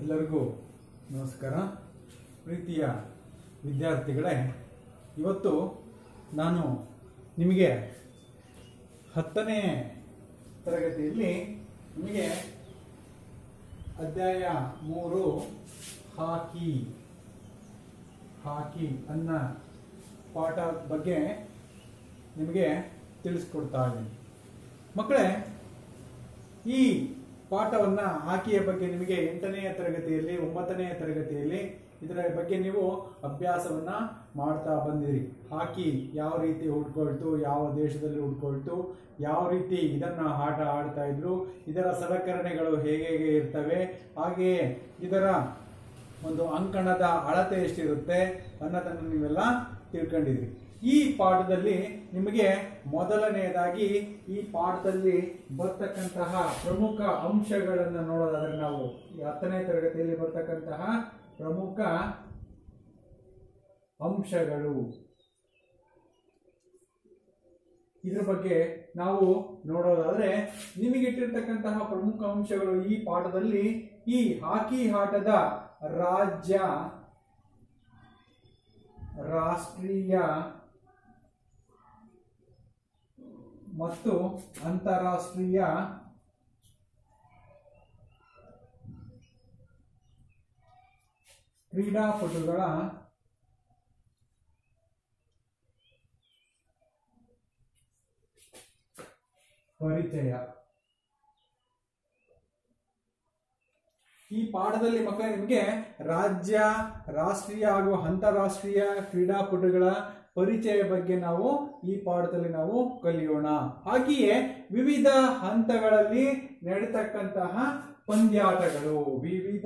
ಎಲ್ಲರಿಗೂ ನಮಸ್ಕಾರ. ಪ್ರೀತಿಯ ವಿದ್ಯಾರ್ಥಿಗಳೇ, ಇವತ್ತು ನಾನು ನಿಮಗೆ 10ನೇ ತರಗತಿಯಲ್ಲಿ ನಿಮಗೆ ಅಧ್ಯಾಯ 3 ಹಾಕಿ ಅನ್ನೋ ಪಾಠ ಬಗ್ಗೆ ನಿಮಗೆ ತಿಳಿಸ್ಕೊಡ್ತಾ ಇದ್ದೀನಿ. ಮಕ್ಕಳೇ, ಈ ಪಾಠವನ್ನ ಹಾಕಿಯ ಬಗ್ಗೆ ನಿಮಗೆ 8ನೇ ತರಗತಿಯಲ್ಲಿ 9ನೇ ತರಗತಿಯಲ್ಲಿ ಇದರ ಬಗ್ಗೆ ನೀವು ಅಭ್ಯಾಸವನ್ನ ಮಾಡ್ತಾ ಬಂದಿರಿ. ಹಾಕಿ ಯಾವ ರೀತಿ ಹುಡ್ಕೊಳ್ತು, ಯಾವ ದೇಶದಲ್ಲಿ ಹುಡ್ಕೊಳ್ತು, ಯಾವ ರೀತಿ ಇದನ್ನ ಆಟ ಆಡ್ತಾ ಇದ್ರು, ಇದರ ಸಲಕರಣೆಗಳು ಹೇಗೆ ಇರ್ತವೆ, ಹಾಗೆಯೇ ಇದರ ಒಂದು ಅಂಕಣದ ಅಳತೆ ಎಷ್ಟಿರುತ್ತೆ ಅನ್ನೋದನ್ನು ನೀವೆಲ್ಲ ತಿಳ್ಕೊಂಡಿದ್ರಿ. ಈ ಪಾಠದಲ್ಲಿ ನಿಮಗೆ ಮೊದಲನೆಯದಾಗಿ ಈ ಪಾಠದಲ್ಲಿ ಬರ್ತಕ್ಕಂತಹ ಪ್ರಮುಖ ಅಂಶಗಳನ್ನು ನೋಡೋದಾದ್ರೆ, ನಾವು 10ನೇ ತರಗತಿಯಲ್ಲಿ ಬರ್ತಕ್ಕಂತಹ ಪ್ರಮುಖ ಅಂಶಗಳು ಇದ್ರ ಬಗ್ಗೆ ನಾವು ನೋಡೋದಾದ್ರೆ, ನಿಮಗೆ ಇಟ್ಟಿರ್ತಕ್ಕಂತಹ ಪ್ರಮುಖ ಅಂಶಗಳು ಈ ಪಾಠದಲ್ಲಿ ಈ ಹಾಕಿ ಆಟದ ರಾಜ್ಯ, ರಾಷ್ಟ್ರೀಯ ಮತ್ತು ಅಂತಾರಾಷ್ಟ್ರೀಯ ಕ್ರೀಡಾಪಟುಗಳ ಪರಿಚಯ. ಈ ಪಾಠದಲ್ಲಿ ಮಕ್ಕಳೇ ನಿಮಗೆ ರಾಜ್ಯ, ರಾಷ್ಟ್ರೀಯ ಹಾಗೂ ಅಂತಾರಾಷ್ಟ್ರೀಯ ಕ್ರೀಡಾಪಟುಗಳ ಪರಿಚಯ ಬಗ್ಗೆ ನಾವು ಈ ಪಾಠದಲ್ಲಿ ನಾವು ಕಲಿಯೋಣ. ಹಾಗೆಯೇ ವಿವಿಧ ಹಂತಗಳಲ್ಲಿ ನಡೆತಕ್ಕಂತಹ ಪಂದ್ಯಾಟಗಳು, ವಿವಿಧ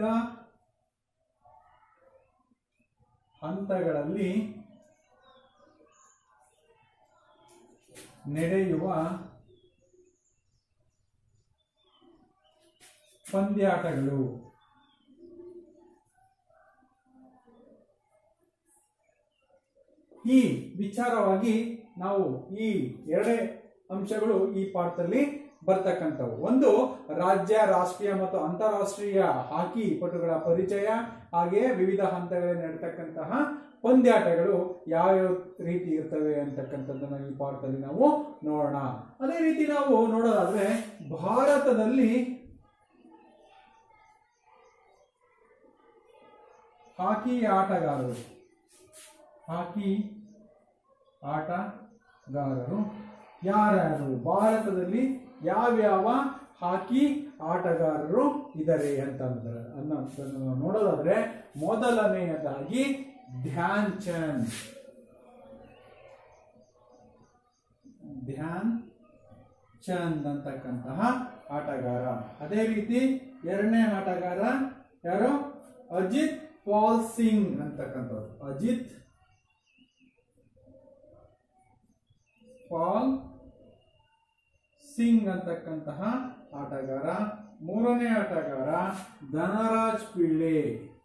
ಹಂತಗಳಲ್ಲಿ ನಡೆಯುವ ಪಂದ್ಯಾಟಗಳು, ಈ ವಿಚಾರವಾಗಿ ನಾವು ಈ 2 ಅಂಶಗಳು ಈ ಪಾಠದಲ್ಲಿ ಬರ್ತಕ್ಕಂಥವು. ಒಂದು ರಾಜ್ಯ, ರಾಷ್ಟ್ರೀಯ ಮತ್ತು ಅಂತಾರಾಷ್ಟ್ರೀಯ ಹಾಕಿ ಪಟುಗಳ ಪರಿಚಯ, ಹಾಗೆಯೇ ವಿವಿಧ ಹಂತಗಳಲ್ಲಿ ನಡೆತಕ್ಕಂತಹ ಪಂದ್ಯಾಟಗಳು ಯಾವ್ಯಾವ ರೀತಿ ಇರ್ತವೆ ಅಂತಕ್ಕಂಥದ್ದನ್ನ ಈ ಪಾಠದಲ್ಲಿ ನಾವು ನೋಡೋಣ. ಅದೇ ರೀತಿ ನಾವು ನೋಡೋದಾದ್ರೆ, ಭಾರತದಲ್ಲಿ ಹಾಕಿ ಆಟಗಾರರು ಯಾರ್ಯಾರು, ಭಾರತದಲ್ಲಿ ಯಾವ್ಯಾವ ಹಾಕಿ ಆಟಗಾರರು ಇದ್ದಾರೆ ಅಂತ ಅನ್ನೋದನ್ನು ನೋಡೋದಾದ್ರೆ, ಮೊದಲನೆಯದಾಗಿ ಧ್ಯಾನ್ ಚಂದ್ ಅಂತಕ್ಕಂತಹ ಆಟಗಾರ. ಅದೇ ರೀತಿ 2ನೇ ಆಟಗಾರ ಯಾರು, ಅಜಿತ್ ಪಾಲ್ ಸಿಂಗ್ ಅಂತಕ್ಕಂಥವ್ರು. ಅಜಿತ್ ಪಾಲ್ ಸಿಂಗ್ ಅಂತಕ್ಕಂತಹ ಆಟಗಾರ. 3ನೇ ಆಟಗಾರ ಧನರಾಜ್ ಪಿಳ್ಳೆ.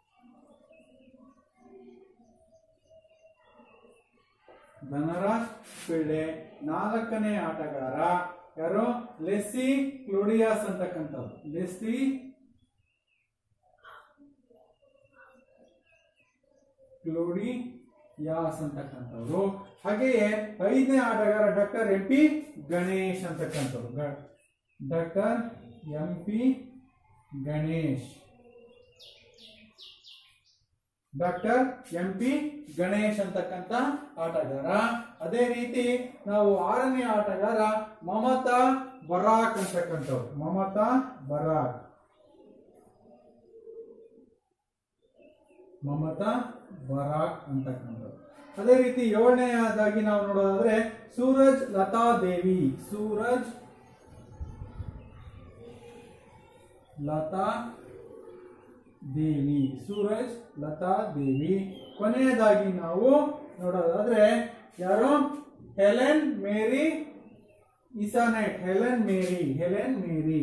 4ನೇ ಆಟಗಾರ ಯಾರು, ಲೆಸ್ಲಿ ಕ್ಲೋಡಿಯಾಸ್ ಅಂತಕ್ಕಂಥವ್ರು. ಲೆಸ್ಲಿ ಕ್ಲೋಡಿಯಾಸ್ ಅಂತಕ್ಕಂಥವ್ರು. ಹಾಗೆಯೇ 5ನೇ ಆಟಗಾರ ಡಾಕ್ಟರ್ MP ಗಣೇಶ್ ಅಂತಕ್ಕಂಥವ್ರು. ಡಾಕ್ಟರ್ MP ಗಣೇಶ್ ಅಂತಕ್ಕಂಥ ಆಟಗಾರ. ಅದೇ ರೀತಿ ನಾವು 6ನೇ ಆಟಗಾರ ಮಮತಾ ಬರಾಕ್ ಅಂತಕ್ಕಂಥವ್ರು. ಮಮತಾ ಬರಾಕ್ ಅಂತಕ್ಕಂಥವ್ರು. ಅದೇ ರೀತಿ 7ನೇದಾಗಿ ನಾವು ನೋಡೋದಾದ್ರೆ ಸೂರಜ್ ಲತಾ ದೇವಿ. ಕೊನೆಯದಾಗಿ ನಾವು ನೋಡೋದಾದ್ರೆ ಯಾರು, Helen Mary Innocent. Helen Mary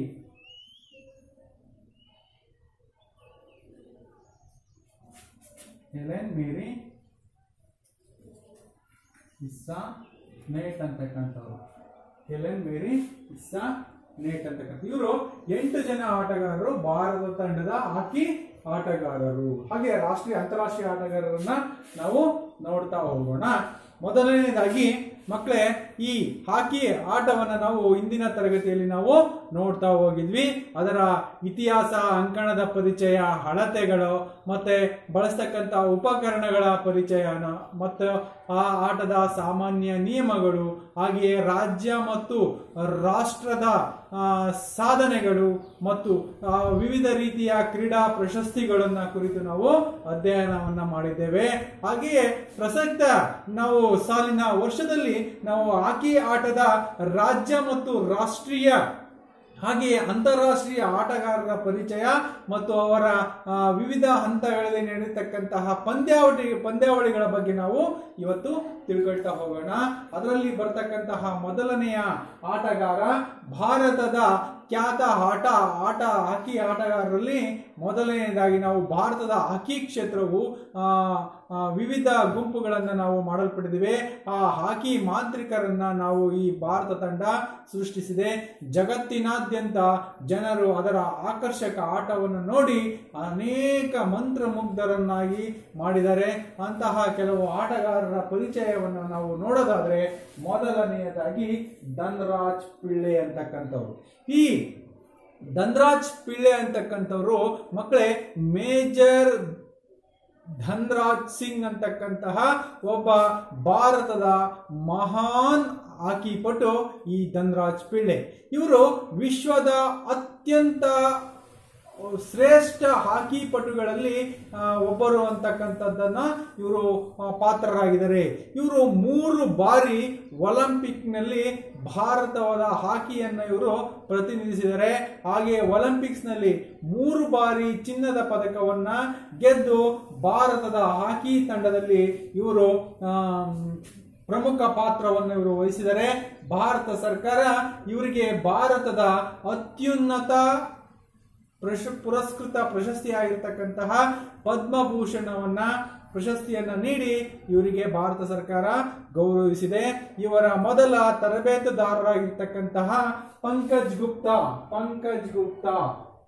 Innocent ಅಂತಕ್ಕಂಥವ್ರು. ಹೆಲೆನ್ ಮೇರಿ ಇಸಾನೆಟ್ ಅಂತಕ್ಕಂಥ ಇವರು 8 ಜನ ಆಟಗಾರರು ಭಾರತ ತಂಡದ ಹಾಕಿ ಆಟಗಾರರು. ಹಾಗೆ ರಾಷ್ಟ್ರೀಯ ಅಂತಾರಾಷ್ಟ್ರೀಯ ಆಟಗಾರರನ್ನ ನಾವು ನೋಡ್ತಾ ಹೋಗೋಣ. ಮೊದಲನೇದಾಗಿ ಮಕ್ಕಳೇ, ಈ ಹಾಕಿ ಆಟವನ್ನ ನಾವು ಇಂದಿನ ತರಗತಿಯಲ್ಲಿ ನಾವು ನೋಡ್ತಾ ಹೋಗಿದ್ವಿ. ಅದರ ಇತಿಹಾಸ, ಅಂಕಣದ ಪರಿಚಯ, ಅಳತೆಗಳು, ಮತ್ತೆ ಬಳಸ್ತಕ್ಕಂಥ ಉಪಕರಣಗಳ ಪರಿಚಯನ, ಮತ್ತು ಆ ಆಟದ ಸಾಮಾನ್ಯ ನಿಯಮಗಳು, ಹಾಗೆಯೇ ರಾಜ್ಯ ಮತ್ತು ರಾಷ್ಟ್ರದ ಸಾಧನೆಗಳು ಮತ್ತು ವಿವಿಧ ರೀತಿಯ ಕ್ರೀಡಾ ಪ್ರಶಸ್ತಿಗಳನ್ನ ಕುರಿತು ನಾವು ಅಧ್ಯಯನವನ್ನ ಮಾಡಿದ್ದೇವೆ. ಹಾಗೆಯೇ ಪ್ರಸಕ್ತ ನಾವು ಸಾಲಿನ ವರ್ಷದಲ್ಲಿ ನಾವು ಹಾಕಿ ಆಟದ ರಾಜ್ಯ ಮತ್ತು ರಾಷ್ಟ್ರೀಯ ಹಾಗೆಯೇ ಅಂತಾರಾಷ್ಟ್ರೀಯ ಆಟಗಾರರ ಪರಿಚಯ ಮತ್ತು ಅವರ ವಿವಿಧ ಹಂತಗಳಲ್ಲಿ ನಡೆಯತಕ್ಕಂತಹ ಪಂದ್ಯಾವಳಿಗಳ ಬಗ್ಗೆ ನಾವು ಇವತ್ತು ತಿಳ್ಕೊಳ್ತಾ ಹೋಗೋಣ. ಅದರಲ್ಲಿ ಬರ್ತಕ್ಕಂತಹ ಮೊದಲನೆಯ ಆಟಗಾರ ಭಾರತದ ಖ್ಯಾತ ಹಾಕಿ ಆಟಗಾರರಲ್ಲಿ ಮೊದಲನೆಯದಾಗಿ ನಾವು ಭಾರತದ ಹಾಕಿ ಕ್ಷೇತ್ರವು ವಿವಿಧ ಗುಂಪುಗಳನ್ನು ನಾವು ಮಾಡಲ್ಪಟ್ಟಿದ್ದೇವೆ. ಆ ಹಾಕಿ ಮಾಂತ್ರಿಕರನ್ನ ನಾವು ಈ ಭಾರತ ತಂಡ ಸೃಷ್ಟಿಸಿದೆ. ಜಗತ್ತಿನಾದ್ಯಂತ ಜನರು ಅದರ ಆಕರ್ಷಕ ಆಟವನ್ನು ನೋಡಿ ಅನೇಕ ಮಂತ್ರಮುಗ್ಧರನ್ನಾಗಿ ಮಾಡಿದ್ದಾರೆ. ಅಂತಹ ಕೆಲವು ಆಟಗಾರರ ಪರಿಚಯವನ್ನು ನಾವು ನೋಡೋದಾದ್ರೆ, ಮೊದಲನೆಯದಾಗಿ ಧನ್ರಾಜ್ ಪಿಳ್ಳೆ ಅಂತಕ್ಕಂಥವ್ರು. ಈ ಧನ್ರಾಜ್ ಪಿಳ್ಳೆ ಅಂತಕ್ಕಂಥವ್ರು ಮಕ್ಕಳೇ ಮೇಜರ್ ಧನ್ರಾಜ್ ಸಿಂಗ್ ಅಂತಕ್ಕಂತಹ ಒಬ್ಬ ಭಾರತದ ಮಹಾನ್ ಹಾಕಿ ಪಟು ಈ ಧನ್ರಾಜ್ ಪಿಳ್ಳೆ. ಇವರು ವಿಶ್ವದ ಅತ್ಯಂತ ಶ್ರೇಷ್ಠ ಹಾಕಿ ಪಟುಗಳಲ್ಲಿ ಒಬ್ಬರು ಅಂತಕ್ಕಂಥದ್ದನ್ನ ಇವರು ಪಾತ್ರರಾಗಿದ್ದಾರೆ. ಇವರು 3 ಬಾರಿ ಒಲಿಂಪಿಕ್ ನಲ್ಲಿ ಭಾರತದ ಹಾಕಿಯನ್ನು ಇವರು ಪ್ರತಿನಿಧಿಸಿದ್ದಾರೆ. ಹಾಗೆ ಒಲಿಂಪಿಕ್ಸ್ ನಲ್ಲಿ 3 ಬಾರಿ ಚಿನ್ನದ ಪದಕವನ್ನ ಗೆದ್ದು ಭಾರತದ ಹಾಕಿ ತಂಡದಲ್ಲಿ ಇವರು ಪ್ರಮುಖ ಪಾತ್ರವನ್ನು ಇವರು ವಹಿಸಿದ್ದಾರೆ. ಭಾರತ ಸರ್ಕಾರ ಇವರಿಗೆ ಭಾರತದ ಅತ್ಯುನ್ನತ ಪುರಸ್ಕೃತ ಪ್ರಶಸ್ತಿಯಾಗಿರ್ತಕ್ಕಂತಹ ಪದ್ಮಭೂಷಣವನ್ನ ಪ್ರಶಸ್ತಿಯನ್ನ ನೀಡಿ ಇವರಿಗೆ ಭಾರತ ಸರ್ಕಾರ ಗೌರವಿಸಿದೆ. ಇವರ ಮೊದಲ ತರಬೇತುದಾರರಾಗಿರ್ತಕ್ಕಂತಹ ಪಂಕಜ್ ಗುಪ್ತಾ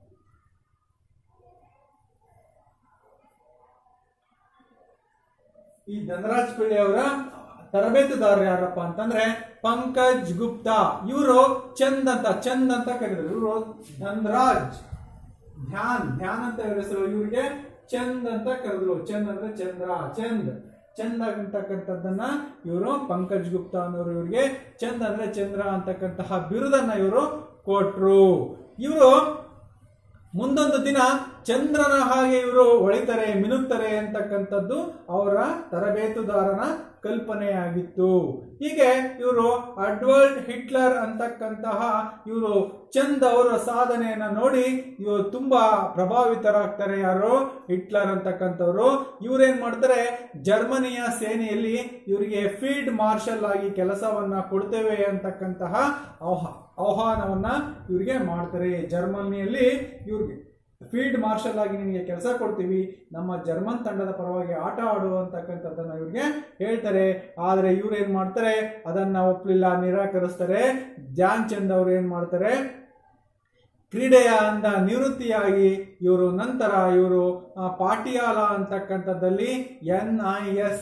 ಈ ಧನ್ರಾಜ್ ಪಿಳ್ಳೆ ಅವರ ತರಬೇತುದಾರರು ಯಾರಪ್ಪ ಅಂತಂದ್ರೆ ಪಂಕಜ್ ಗುಪ್ತಾ. ಇವರು ಚಂದ್ ಅಂತ ಕರೆದರು. ಇವರು ಧನ್ರಾಜ್ ಧ್ಯಾನ್ ಅಂತ ಇವರ ಹೆಸರು. ಇವರಿಗೆ ಚಂದ್ ಅಂತ ಕರೆದ್ರು. ಚಂದ್ ಅಂದ್ರೆ ಚಂದ್ ಅಂತಕ್ಕಂಥದ್ದನ್ನ ಇವರು ಪಂಕಜ್ ಗುಪ್ತಾ ಅನ್ನೋರು ಇವರಿಗೆ ಚಂದ್ ಅಂದ್ರೆ ಚಂದ್ರ ಅಂತಕ್ಕಂತಹ ಬಿರುದನ್ನ ಇವರು ಕೊಟ್ರು. ಇವರು ಮುಂದೊಂದು ದಿನ ಚಂದ್ರನ ಹಾಗೆ ಇವರು ಹೊಳಿತಾರೆ, ಮಿನುಗ್ತಾರೆ ಅಂತಕ್ಕಂಥದ್ದು ಅವರ ತರಬೇತುದಾರನ ಕಲ್ಪನೆಯಾಗಿತ್ತು. ಹೀಗೆ ಇವರು ಅಡ್ವರ್ಡ್ ಹಿಟ್ಲರ್ ಅಂತಕ್ಕಂತಹ ಇವರು ಚಂದ್ ಅವರ ಸಾಧನೆಯನ್ನ ನೋಡಿ ಇವರು ತುಂಬಾ ಪ್ರಭಾವಿತರಾಗ್ತಾರೆ. ಯಾರು? ಹಿಟ್ಲರ್ ಅಂತಕ್ಕಂಥವ್ರು. ಇವ್ರೇನ್ ಮಾಡ್ತಾರೆ, ಜರ್ಮನಿಯ ಸೇನೆಯಲ್ಲಿ ಇವರಿಗೆ ಫೀಲ್ಡ್ ಮಾರ್ಷಲ್ ಆಗಿ ಕೆಲಸವನ್ನ ಕೊಡ್ತೇವೆ ಅಂತಕ್ಕಂತಹ ಆಹ್ವಾನವನ್ನ ಇವರಿಗೆ ಮಾಡ್ತಾರೆ. ಜರ್ಮನಿಯಲ್ಲಿ ಇವ್ರಿಗೆ ಫೀಲ್ಡ್ ಮಾರ್ಷಲ್ ಆಗಿ ನಿಮಗೆ ಕೆಲಸ ಕೊಡ್ತೀವಿ, ನಮ್ಮ ಜರ್ಮನ್ ತಂಡದ ಪರವಾಗಿ ಆಟ ಆಡುವಂತಕ್ಕಂಥದ್ದನ್ನ ಇವ್ರಿಗೆ ಹೇಳ್ತಾರೆ. ಆದ್ರೆ ಇವ್ರು ಏನ್ ಮಾಡ್ತಾರೆ, ಅದನ್ನ ಒಪ್ಪಲಿಲ್ಲ, ನಿರಾಕರಿಸ್ತಾರೆ. ಧ್ಯಾನ್ ಚಂದ್ ಅವ್ರು ಏನ್ ಮಾಡ್ತಾರೆ, ಕ್ರೀಡೆಯ ನಿವೃತ್ತಿಯಾಗಿ ಇವರು ನಂತರ ಇವರು ಪಾಟಿಯಾಲ ಅಂತಕ್ಕಂಥದ್ದಲ್ಲಿ NIS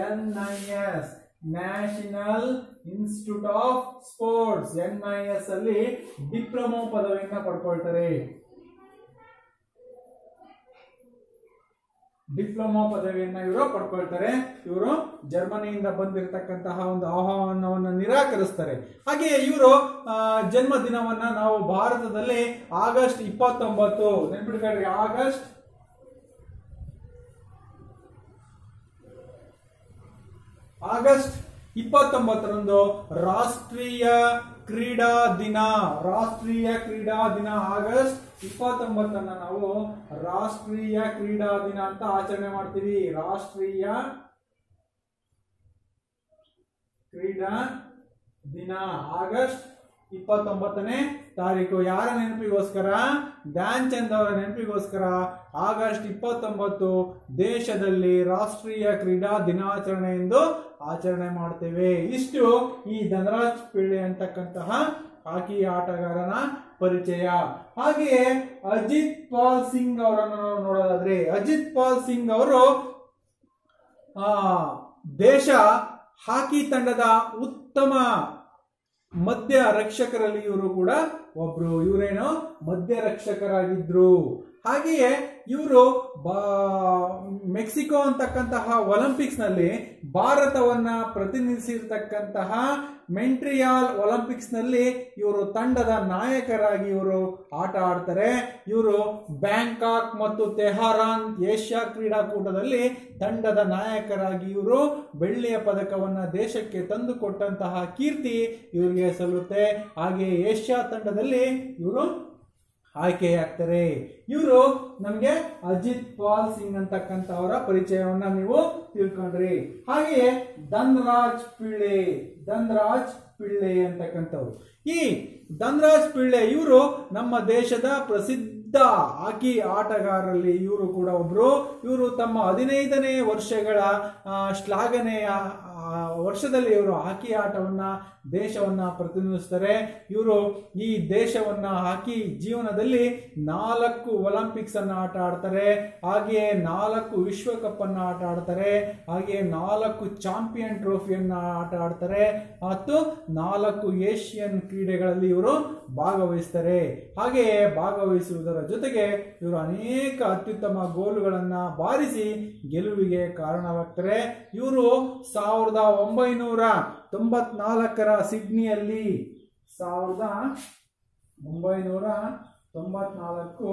national institute of sports NIS ಅಲ್ಲಿ ಡಿಪ್ಲೊಮಾ ಪದವಿಯನ್ನ ಪಡ್ಕೊಳ್ತಾರೆ. ಡಿಪ್ಲೊಮಾ ಪದವಿಯನ್ನ ಇವರು ಪಡ್ಕೊಳ್ತಾರೆ. ಇವರು ಜರ್ಮನಿಯಿಂದ ಬಂದಿರತಕ್ಕಂತಹ ಒಂದು ಆಹ್ವಾನವನ್ನು ನಿರಾಕರಿಸ್ತಾರೆ. ಹಾಗೆ ಇವರು ಜನ್ಮ ದಿನವನ್ನ ನಾವು ಭಾರತದಲ್ಲಿ ಆಗಸ್ಟ್ 29 ನೆನ್ಪಿಟ್ಕೊಳ್ರಿ, ಆಗಸ್ಟ್ 29ರಂದು ರಾಷ್ಟ್ರೀಯ ಕ್ರೀಡಾ ದಿನ ಆಗಸ್ಟ್ 29 ನಾವು ರಾಷ್ಟ್ರೀಯ ಕ್ರೀಡಾ ದಿನ ಅಂತ ಆಚರಣೆ ಮಾಡ್ತೀವಿ. ರಾಷ್ಟ್ರೀಯ ಕ್ರೀಡಾ ದಿನ ಆಗಸ್ಟ್ 29ನೇ ತಾರೀಕು ಯಾರ ನೆನಪಿಗೋಸ್ಕರ? ಧ್ಯಾನ್ ಚಂದ್ ಅವರ ನೆನಪಿಗೋಸ್ಕರ ಆಗಸ್ಟ್ 29 ದೇಶದಲ್ಲಿ ರಾಷ್ಟ್ರೀಯ ಕ್ರೀಡಾ ದಿನಾಚರಣೆ ಎಂದು ಆಚರಣೆ ಮಾಡ್ತೇವೆ. ಇಷ್ಟು ಈ ಧನರಾಜ್ ಪಿಳ್ಳೆ ಅಂತಕ್ಕಂತಹ ಹಾಕಿ ಆಟಗಾರನ ಪರಿಚಯ. ಹಾಗೆಯೇ ಅಜಿತ್ ಪಾಲ್ ಸಿಂಗ್ ಅವರನ್ನು ನಾವು ನೋಡೋದಾದ್ರೆ, ಅಜಿತ್ ಪಾಲ್ ಸಿಂಗ್ ಅವರು ದೇಶ ಹಾಕಿ ತಂಡದ ಉತ್ತಮ ಮಧ್ಯ ರಕ್ಷಕರಲ್ಲಿ ಇವರು ಕೂಡ ಒಬ್ರು. ಇವರೇನು ಮಧ್ಯ ರಕ್ಷಕರಾಗಿದ್ರು. ಹಾಗೆಯೇ ಇವರು ಮೆಕ್ಸಿಕೋ ಅಂತಕ್ಕಂತಹ ಒಲಿಂಪಿಕ್ಸ್ ನಲ್ಲಿ ಭಾರತವನ್ನ ಪ್ರತಿನಿಧಿಸಿರ್ತಕ್ಕಂತಹ ಮೆಂಟ್ರಿಯಾಲ್ ಒಲಿಂಪಿಕ್ಸ್ ನಲ್ಲಿ ಇವರು ತಂಡದ ನಾಯಕರಾಗಿ ಇವರು ಆಟ ಆಡ್ತಾರೆ. ಇವರು ಬ್ಯಾಂಕಾಕ್ ಮತ್ತು ತೆಹರಾನ್ ಏಷ್ಯಾ ಕ್ರೀಡಾಕೂಟದಲ್ಲಿ ತಂಡದ ನಾಯಕರಾಗಿ ಇವರು ಬೆಳ್ಳಿಯ ಪದಕವನ್ನ ದೇಶಕ್ಕೆ ತಂದುಕೊಟ್ಟಂತಹ ಕೀರ್ತಿ ಇವರಿಗೆ ಸಲ್ಲುತ್ತೆ. ಹಾಗೆ ಏಷ್ಯಾ ತಂಡದಲ್ಲಿ ಇವರು ಆಯ್ಕೆಯಾಗ್ತಾರೆ. ಇವರು ನಮ್ಗೆ ಅಜಿತ್ ಪಾಲ್ ಸಿಂಗ್ ಅಂತಕ್ಕಂಥವರ ಪರಿಚಯವನ್ನ ನೀವು ತಿಳ್ಕೊಂಡ್ರಿ. ಹಾಗೆಯೇ ಧನ್ರಾಜ್ ಪಿಳ್ಳೆ ಅಂತಕ್ಕಂಥವ್ರು. ಈ ಧನ್ರಾಜ್ ಪಿಳ್ಳೆ ಇವರು ನಮ್ಮ ದೇಶದ ಪ್ರಸಿದ್ಧ ಹಾಕಿ ಆಟಗಾರರಲ್ಲಿ ಇವರು ಕೂಡ ಒಬ್ರು. ಇವರು ತಮ್ಮ 15ನೇ ವರ್ಷಗಳ ಶ್ಲಾಘನೆಯ ವರ್ಷದಲ್ಲಿ ಇವರು ಹಾಕಿ ಆಟವನ್ನ ದೇಶವನ್ನ ಪ್ರತಿನಿಧಿಸ್ತಾರೆ. ಇವರು ಈ ದೇಶವನ್ನ ಹಾಕಿ ಜೀವನದಲ್ಲಿ 4 ಒಲಿಂಪಿಕ್ಸ್ ಅನ್ನ ಆಟ ಆಡ್ತಾರೆ. ಹಾಗೆಯೇ 4 ವಿಶ್ವಕಪ್ ಅನ್ನ ಆಟ ಆಡ್ತಾರೆ. ಹಾಗೆಯೇ 4 ಚಾಂಪಿಯನ್ ಟ್ರೋಫಿಯನ್ನ ಆಟ ಆಡ್ತಾರೆ ಮತ್ತು 4 ಏಷ್ಯನ್ ಕ್ರೀಡೆಗಳಲ್ಲಿ ಇವರು ಭಾಗವಹಿಸ್ತಾರೆ. ಹಾಗೆಯೇ ಭಾಗವಹಿಸುವುದರ ಜೊತೆಗೆ ಇವರು ಅನೇಕ ಅತ್ಯುತ್ತಮ ಗೋಲುಗಳನ್ನ ಬಾರಿಸಿ ಗೆಲುವಿಗೆ ಕಾರಣವಾಗ್ತಾರೆ. ಇವರು 1994ರ ಸಿಡ್ನಿಯಲ್ಲಿ 1994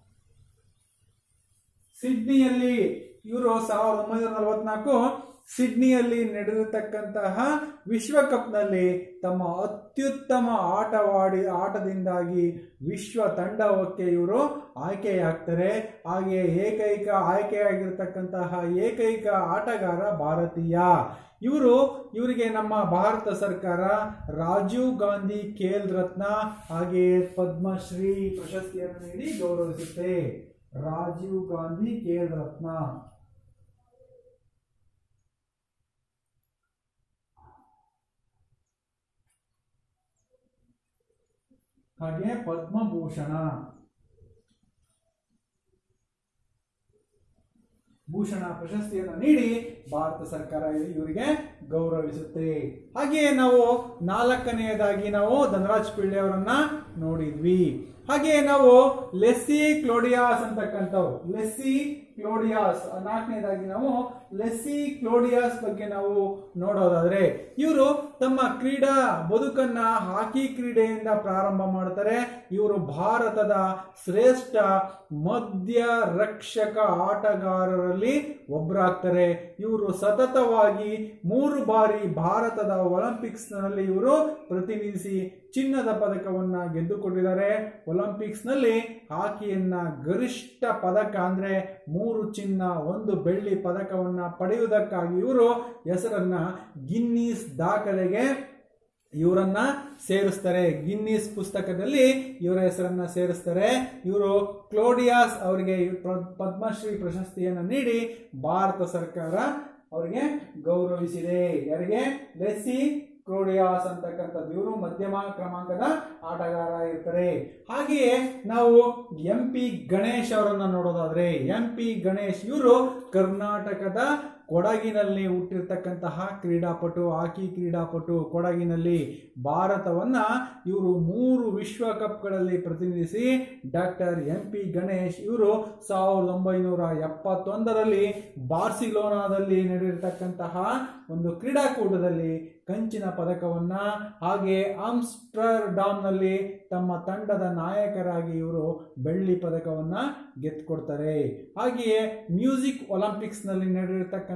ಸಿಡ್ನಿಯಲ್ಲಿ ಇವರು 1944 ಸಿಡ್ನಿಯಲ್ಲಿ ನಡೆದಿರತಕ್ಕಂತಹ ವಿಶ್ವಕಪ್ನಲ್ಲಿ ತಮ್ಮ ಅತ್ಯುತ್ತಮ ಆಟದಿಂದಾಗಿ ವಿಶ್ವ ತಂಡಕ್ಕೆ ಇವರು ಆಯ್ಕೆಯಾಗ್ತಾರೆ. ಹಾಗೆ ಆಯ್ಕೆಯಾಗಿರ್ತಕ್ಕಂತಹ ಏಕೈಕ ಆಟಗಾರ ಭಾರತೀಯ. ಇವರಿಗೆ ನಮ್ಮ ಭಾರತ ಸರ್ಕಾರ ರಾಜೀವ್ ಗಾಂಧಿ ಖೇಲ್ ರತ್ನ ಹಾಗೆಯೇ ಪದ್ಮಶ್ರೀ ಪ್ರಶಸ್ತಿಯನ್ನು ನೀಡಿ ಗೌರವಿಸುತ್ತೆ. ರಾಜೀವ್ ಗಾಂಧಿ ಖೇಲ್ ರತ್ನ ಹಾಗೆ ಪದ್ಮಭೂಷಣ ಪ್ರಶಸ್ತಿಯನ್ನು ನೀಡಿ ಭಾರತ ಸರ್ಕಾರ ಇವರಿಗೆ ಗೌರವಿಸುತ್ತೆ. ಹಾಗೆಯೇ ನಾವು 4ನೇದಾಗಿ ನಾವು ಧನರಾಜ್ ಪಿಳ್ಳೆ ಅವರನ್ನ ನೋಡಿದ್ವಿ. ಹಾಗೆಯೇ ನಾವು ಲೆಸ್ಸಿ ಕ್ಲೋಡಿಯಾಸ್ ಅಂತಕ್ಕಂಥವ್ರು, ನಾಲ್ಕನೇದಾಗಿ ನಾವು ಲೆಸ್ಸಿ ಕ್ಲೋಡಿಯಾಸ್ ಬಗ್ಗೆ ನಾವು ನೋಡೋದಾದ್ರೆ, ಇವರು ತಮ್ಮ ಕ್ರೀಡಾ ಬದುಕನ್ನ ಹಾಕಿ ಕ್ರೀಡೆಯಿಂದ ಪ್ರಾರಂಭ ಮಾಡ್ತಾರೆ. ಇವರು ಭಾರತದ ಶ್ರೇಷ್ಠ ಮಧ್ಯ ರಕ್ಷಕ ಆಟಗಾರರಲ್ಲಿ ಒಬ್ಬರಾಗ್ತಾರೆ. ಇವರು ಸತತವಾಗಿ 3 ಬಾರಿ ಭಾರತದ ಒಲಿಂಪಿಕ್ಸ್ ನಲ್ಲಿ ಇವರು ಪ್ರತಿನಿಧಿಸಿ ಚಿನ್ನದ ಪದಕವನ್ನ ಗೆದ್ದುಕೊಂಡಿದ್ದಾರೆ. ಒಲಿಂಪಿಕ್ಸ್ ನಲ್ಲಿ ಹಾಕಿಯನ್ನ ಗರಿಷ್ಠ ಪದಕ ಅಂದ್ರೆ 3 ಚಿನ್ನ 1 ಬೆಳ್ಳಿ ಪದಕವನ್ನ ಪಡೆಯುವುದಕ್ಕಾಗಿ ಇವರು ಹೆಸರನ್ನ ಗಿನ್ನಿಸ್ ದಾಖಲೆಗೆ ಇವರನ್ನ ಸೇರಿಸ್ತಾರೆ. ಗಿನ್ನಿಸ್ ಪುಸ್ತಕದಲ್ಲಿ ಇವರ ಹೆಸರನ್ನ ಸೇರಿಸ್ತಾರೆ. ಇವರು ಕ್ಲೋಡಿಯಾಸ್ ಅವರಿಗೆ ಪದ್ಮಶ್ರೀ ಪ್ರಶಸ್ತಿಯನ್ನು ನೀಡಿ ಭಾರತ ಸರ್ಕಾರ ಅವರಿಗೆ ಗೌರವಿಸಿದೆ. ಯಾರಿಗೆ? ಲೆಸ್ಸಿ ಕ್ಲೋಡಿಯಾಸ್ ಅಂತಕ್ಕಂಥದ್ದು. ಇವರು ಮಧ್ಯಮ ಕ್ರಮಾಂಕದ ಆಟಗಾರ ಇರ್ತಾರೆ. ಹಾಗೆಯೇ ನಾವು MP ಗಣೇಶ್ ಅವರನ್ನ ನೋಡೋದಾದ್ರೆ, MP ಗಣೇಶ್ ಇವರು ಕರ್ನಾಟಕದ ಕೊಡಗಿನಲ್ಲಿ ಹುಟ್ಟಿರ್ತಕ್ಕಂತಹ ಕ್ರೀಡಾಪಟು, ಹಾಕಿ ಕ್ರೀಡಾಪಟು. ಕೊಡಗಿನಲ್ಲಿ ಭಾರತವನ್ನ ಇವರು 3 ವಿಶ್ವಕಪ್ಗಳಲ್ಲಿ ಪ್ರತಿನಿಧಿಸಿ ಡಾಕ್ಟರ್ MP ಗಣೇಶ್ ಇವರು 1971ರಲ್ಲಿ ಬಾರ್ಸಿಲೋನಾದಲ್ಲಿ ನಡೆದಿರತಕ್ಕಂತಹ ಒಂದು ಕ್ರೀಡಾಕೂಟದಲ್ಲಿ ಕಂಚಿನ ಪದಕವನ್ನ, ಹಾಗೆ ಆಮ್ಸ್ಟರ್ಡಾಮ್ನಲ್ಲಿ ತಮ್ಮ ತಂಡದ ನಾಯಕರಾಗಿ ಇವರು ಬೆಳ್ಳಿ ಪದಕವನ್ನ ಗೆದ್ದುಕೊಡ್ತಾರೆ. ಹಾಗೆಯೇ ಮ್ಯೂಸಿಕ್ ಒಲಿಂಪಿಕ್ಸ್ ನಲ್ಲಿ ನಡೆದಿರತಕ್ಕಂತಹ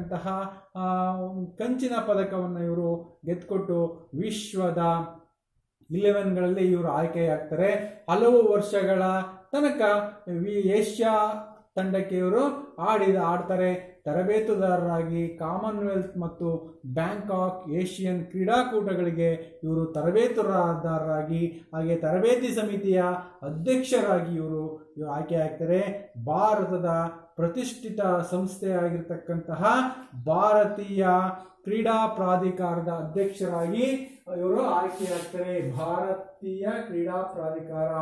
ಕಂಚಿನ ಪದಕವನ್ನು ಇವರು ಗೆದ್ದುಕೊಟ್ಟು ವಿಶ್ವದ 11ಗಳಲ್ಲಿ ಇವರು ಆಯ್ಕೆಯಾಗ್ತಾರೆ. ಹಲವು ವರ್ಷಗಳ ತನಕ ಏಷ್ಯಾ ತಂಡಕ್ಕೆ ಇವರು ಆಡ್ತಾರೆ. ತರಬೇತುದಾರರಾಗಿ ಕಾಮನ್ವೆಲ್ತ್ ಮತ್ತು ಬ್ಯಾಂಕಾಕ್ ಏಷ್ಯನ್ ಕ್ರೀಡಾಕೂಟಗಳಿಗೆ ಇವರು ತರಬೇತುದಾರರಾಗಿ ಹಾಗೆ ತರಬೇತಿ ಸಮಿತಿಯ ಅಧ್ಯಕ್ಷರಾಗಿ ಇವರು ಆಯ್ಕೆಯಾಗ್ತಾರೆ. ಭಾರತದ ಪ್ರತಿಷ್ಠಿತ ಸಂಸ್ಥೆಯಾಗಿರ್ತಕ್ಕಂತಹ ಭಾರತೀಯ ಕ್ರೀಡಾ ಪ್ರಾಧಿಕಾರದ ಅಧ್ಯಕ್ಷರಾಗಿ ಇವರು ಆಯ್ಕೆಯಾಗ್ತಾರೆ. ಭಾರತೀಯ ಕ್ರೀಡಾ ಪ್ರಾಧಿಕಾರ.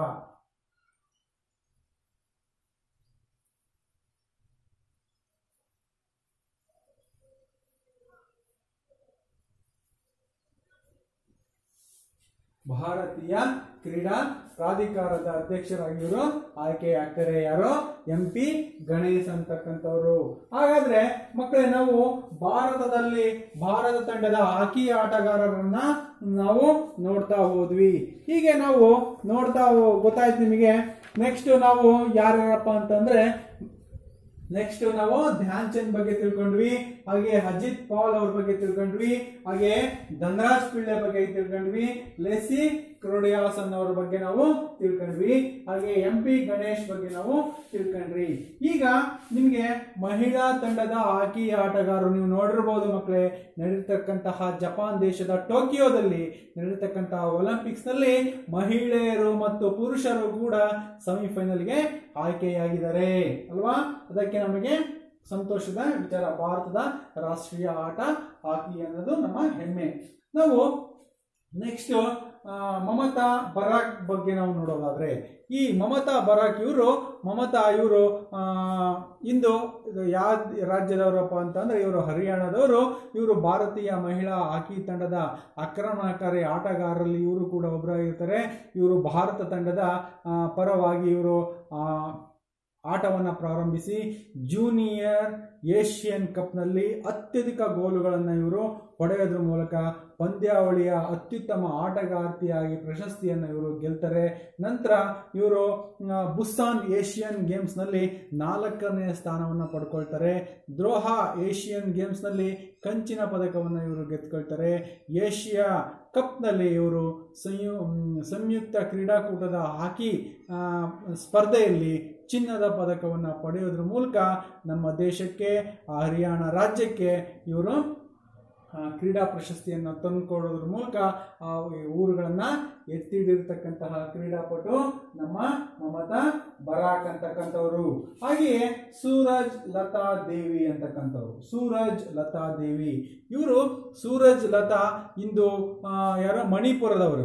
ಭಾರತೀಯ ಕ್ರೀಡಾ ಪ್ರಾಧಿಕಾರದ ಅಧ್ಯಕ್ಷರಾಗಿ ಇವರು ಆಯ್ಕೆಯಾಗ್ತಾರೆ. ಯಾರು? MP ಗಣೇಶ್ ಅಂತಕ್ಕಂಥವ್ರು. ಹಾಗಾದ್ರೆ ಮಕ್ಕಳೇ, ನಾವು ಭಾರತದಲ್ಲಿ ಭಾರತ ತಂಡದ ಹಾಕಿ ಆಟಗಾರರನ್ನ ನಾವು ನೋಡ್ತಾ ಹೋದ್ವಿ. ಹೀಗೆ ನಾವು ನೋಡ್ತಾ ಗೊತ್ತಾಯ್ತು ನಿಮಗೆ. ನೆಕ್ಸ್ಟ್ ನಾವು ಯಾರ್ಯಾರಪ್ಪ ಅಂತಂದ್ರೆ, ನೆಕ್ಸ್ಟ್ ನಾವು ಧ್ಯಾನ್ ಚಂದ್ ಬಗ್ಗೆ ತಿಳ್ಕೊಂಡ್ವಿ, ಹಾಗೆ ಅಜಿತ್ ಪಾಲ್ ಅವ್ರ ಬಗ್ಗೆ ತಿಳ್ಕೊಂಡ್ವಿ, ಹಾಗೆ ಧನರಾಜ್ ಪಿಳ್ಳೆ ಬಗ್ಗೆ ತಿಳ್ಕೊಂಡ್ವಿ, ಲೆಸಿ ಕ್ರೋಡಿಯಾಸನ್ ಅವ್ರ ಬಗ್ಗೆ ನಾವು ತಿಳ್ಕೊಂಡ್ವಿ, ಹಾಗೆ MP ಗಣೇಶ್ ಬಗ್ಗೆ ನಾವು ತಿಳ್ಕೊಂಡ್ವಿ. ಈಗ ನಿಮ್ಗೆ ಮಹಿಳಾ ತಂಡದ ಹಾಕಿ ಆಟಗಾರರು ನೀವು ನೋಡಿರ್ಬೋದು ಮಕ್ಕಳೇ, ನಡೆದಿರ್ತಕ್ಕಂತಹ ಜಪಾನ್ ದೇಶದ ಟೋಕಿಯೋದಲ್ಲಿ ನಡೆದಿರ್ತಕ್ಕಂತಹ ಒಲಿಂಪಿಕ್ಸ್ ನಲ್ಲಿ ಮಹಿಳೆಯರು ಮತ್ತು ಪುರುಷರು ಕೂಡ ಸೆಮಿಫೈನಲ್ಗೆ ಆಯ್ಕೆಯಾಗಿದ್ದಾರೆ ಅಲ್ವಾ. ಅದಕ್ಕೆ ನಮಗೆ ಸಂತೋಷದ ವಿಚಾರ. ಭಾರತದ ರಾಷ್ಟ್ರೀಯ ಆಟ ಹಾಕಿ ಅನ್ನೋದು ನಮ್ಮ ಹೆಮ್ಮೆ. ನಾವು ನೆಕ್ಸ್ಟ್ ಮಮತಾ ಬರಾಕ್ ಬಗ್ಗೆ ನಾವು ನೋಡೋದಾದ್ರೆ, ಈ ಮಮತಾ ಬರಾಕ್ ಇವರು ಇಂದು ಯಾವ ರಾಜ್ಯದವರಪ್ಪ ಅಂತಂದ್ರೆ ಇವರು ಹರಿಯಾಣದವರು. ಇವರು ಭಾರತೀಯ ಮಹಿಳಾ ಹಾಕಿ ತಂಡದ ಆಕ್ರಮಣಕಾರಿ ಆಟಗಾರರಲ್ಲಿ ಇವರು ಕೂಡ ಒಬ್ಬರಾಗಿರ್ತಾರೆ. ಇವರು ಭಾರತ ತಂಡದ ಪರವಾಗಿ ಇವರು ಆಟವನ್ನು ಪ್ರಾರಂಭಿಸಿ ಜೂನಿಯರ್ ಏಷ್ಯನ್ ಕಪ್ನಲ್ಲಿ ಅತ್ಯಧಿಕ ಗೋಲುಗಳನ್ನು ಇವರು ಹೊಡೆಯೋದ್ರ ಮೂಲಕ ಪಂದ್ಯಾವಳಿಯ ಅತ್ಯುತ್ತಮ ಆಟಗಾರ್ತಿಯಾಗಿ ಪ್ರಶಸ್ತಿಯನ್ನು ಇವರು ಗೆಲ್ತಾರೆ. ನಂತರ ಇವರು ಬುಸಾನ್ ಏಷ್ಯನ್ ಗೇಮ್ಸ್ನಲ್ಲಿ 4ನೇ ಸ್ಥಾನವನ್ನು ಪಡ್ಕೊಳ್ತಾರೆ. ದೋಹಾ ಏಷ್ಯನ್ ಗೇಮ್ಸ್ನಲ್ಲಿ ಕಂಚಿನ ಪದಕವನ್ನು ಇವರು ಗೆದ್ಕೊಳ್ತಾರೆ. ಏಷ್ಯಾ ಕಪ್ನಲ್ಲಿ ಇವರು ಸಂಯುಕ್ತ ಕ್ರೀಡಾಕೂಟದ ಹಾಕಿ ಸ್ಪರ್ಧೆಯಲ್ಲಿ ಚಿನ್ನದ ಪದಕವನ್ನು ಪಡೆಯೋದ್ರ ಮೂಲಕ ನಮ್ಮ ದೇಶಕ್ಕೆ, ಹರಿಯಾಣ ರಾಜ್ಯಕ್ಕೆ ಇವರು ಕ್ರೀಡಾ ಪ್ರಶಸ್ತಿಯನ್ನು ತಂದುಕೊಡೋದ್ರ ಮೂಲಕ ಆ ಊರುಗಳನ್ನ ಎತ್ತಿಡಿರ್ತಕ್ಕಂತಹ ಕ್ರೀಡಾಪಟು ನಮ್ಮ ಮಮತಾ ಬರಾಕ್ ಅಂತಕ್ಕಂಥವ್ರು. ಹಾಗೆಯೇ ಸೂರಜ್ ಲತಾ ದೇವಿ ಅಂತಕ್ಕಂಥವ್ರು. ಸೂರಜ್ ಲತಾ ದೇವಿ ಇವರು ಸೂರಜ್ ಲತಾ ಇಂದು ಯಾರೋ ಮಣಿಪುರದವರು.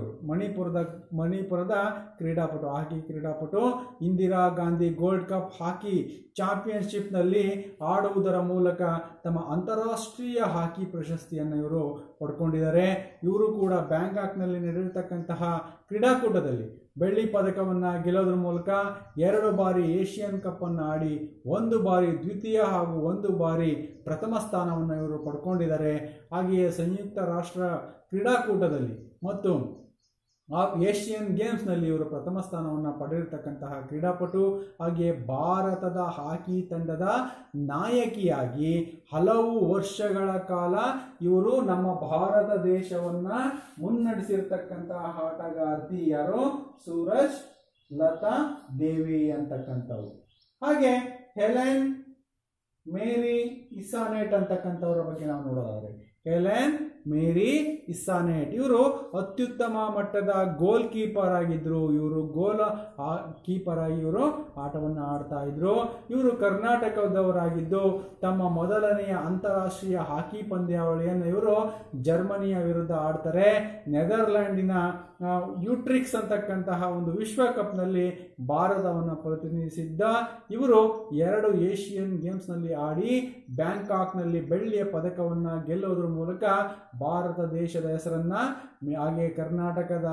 ಮಣಿಪುರದ ಕ್ರೀಡಾಪಟು, ಹಾಕಿ ಕ್ರೀಡಾಪಟು. Indira Gandhi gold cup hockey ಚಾಂಪಿಯನ್ಶಿಪ್ನಲ್ಲಿ ಆಡುವುದರ ಮೂಲಕ ತಮ್ಮ ಅಂತಾರಾಷ್ಟ್ರೀಯ ಹಾಕಿ ಪ್ರಶಸ್ತಿಯನ್ನು ಇವರು ಪಡ್ಕೊಂಡಿದ್ದಾರೆ. ಇವರು ಕೂಡ ಬ್ಯಾಂಕಾಕ್ನಲ್ಲಿ ನಡೆದಿರ್ತಕ್ಕಂತಹ ಕ್ರೀಡಾಕೂಟದಲ್ಲಿ ಬೆಳ್ಳಿ ಪದಕವನ್ನು ಗೆಲ್ಲೋದ್ರ ಮೂಲಕ 2 ಬಾರಿ ಏಷ್ಯನ್ ಕಪ್ ಅನ್ನು ಆಡಿ 1 ಬಾರಿ ದ್ವಿತೀಯ ಹಾಗೂ 1 ಬಾರಿ ಪ್ರಥಮ ಸ್ಥಾನವನ್ನು ಇವರು ಪಡ್ಕೊಂಡಿದ್ದಾರೆ. ಹಾಗೆಯೇ ಸಂಯುಕ್ತ ರಾಷ್ಟ್ರ ಕ್ರೀಡಾಕೂಟದಲ್ಲಿ ಮತ್ತು ಏಷ್ಯನ್ ಗೇಮ್ಸ್ನಲ್ಲಿ ಇವರು ಪ್ರಥಮ ಸ್ಥಾನವನ್ನು ಪಡೆದಿರ್ತಕ್ಕಂತಹ ಕ್ರೀಡಾಪಟು. ಹಾಗೆಯೇ ಭಾರತದ ಹಾಕಿ ತಂಡದ ನಾಯಕಿಯಾಗಿ ಹಲವು ವರ್ಷಗಳ ಕಾಲ ಇವರು ನಮ್ಮ ಭಾರತ ದೇಶವನ್ನ ಮುನ್ನಡೆಸಿರ್ತಕ್ಕಂತಹ ಆಟಗಾರ್ತಿ ಯಾರು? ಸೂರಜ್ ಲತಾ ದೇವಿ ಅಂತಕ್ಕಂಥವ್ರು. ಹಾಗೆ ಹೆಲೆನ್ ಮೇರಿ ಇಸಾನೆಟ್ ಅಂತಕ್ಕಂಥವ್ರ ಬಗ್ಗೆ ನಾವು ನೋಡೋದಾದ್ರೆ, ಹೆಲೆನ್ ಮೇರಿ ಇಸಾನೆಟ್ ಇವರು ಅತ್ಯುತ್ತಮ ಮಟ್ಟದ ಗೋಲ್ ಕೀಪರ್ ಆಗಿದ್ರು. ಇವರು ಗೋಲ್ ಕೀಪರ್ ಆಗಿ ಇವರು ಆಟವನ್ನು ಆಡ್ತಾ ಇದ್ರು. ಇವರು ಕರ್ನಾಟಕದವರಾಗಿದ್ದು ತಮ್ಮ ಮೊದಲನೆಯ ಅಂತಾರಾಷ್ಟ್ರೀಯ ಹಾಕಿ ಪಂದ್ಯಾವಳಿಯನ್ನು ಇವರು ಜರ್ಮನಿಯ ವಿರುದ್ಧ ಆಡ್ತಾರೆ. ನೆದರ್ಲ್ಯಾಂಡಿನ ಯೂಟ್ರಿಕ್ಸ್ ಅಂತಕ್ಕಂತಹ ಒಂದು ವಿಶ್ವಕಪ್ನಲ್ಲಿ ಭಾರತವನ್ನು ಪ್ರತಿನಿಧಿಸಿದ್ದ ಇವರು 2 ಏಷ್ಯನ್ ಗೇಮ್ಸ್ನಲ್ಲಿ ಆಡಿ ಬ್ಯಾಂಕಾಕ್ನಲ್ಲಿ ಬೆಳ್ಳಿಯ ಪದಕವನ್ನು ಗೆಲ್ಲೋದ್ರ ಮೂಲಕ ಭಾರತ ದೇಶದ ಹೆಸರನ್ನ ಹಾಗೆ ಕರ್ನಾಟಕದ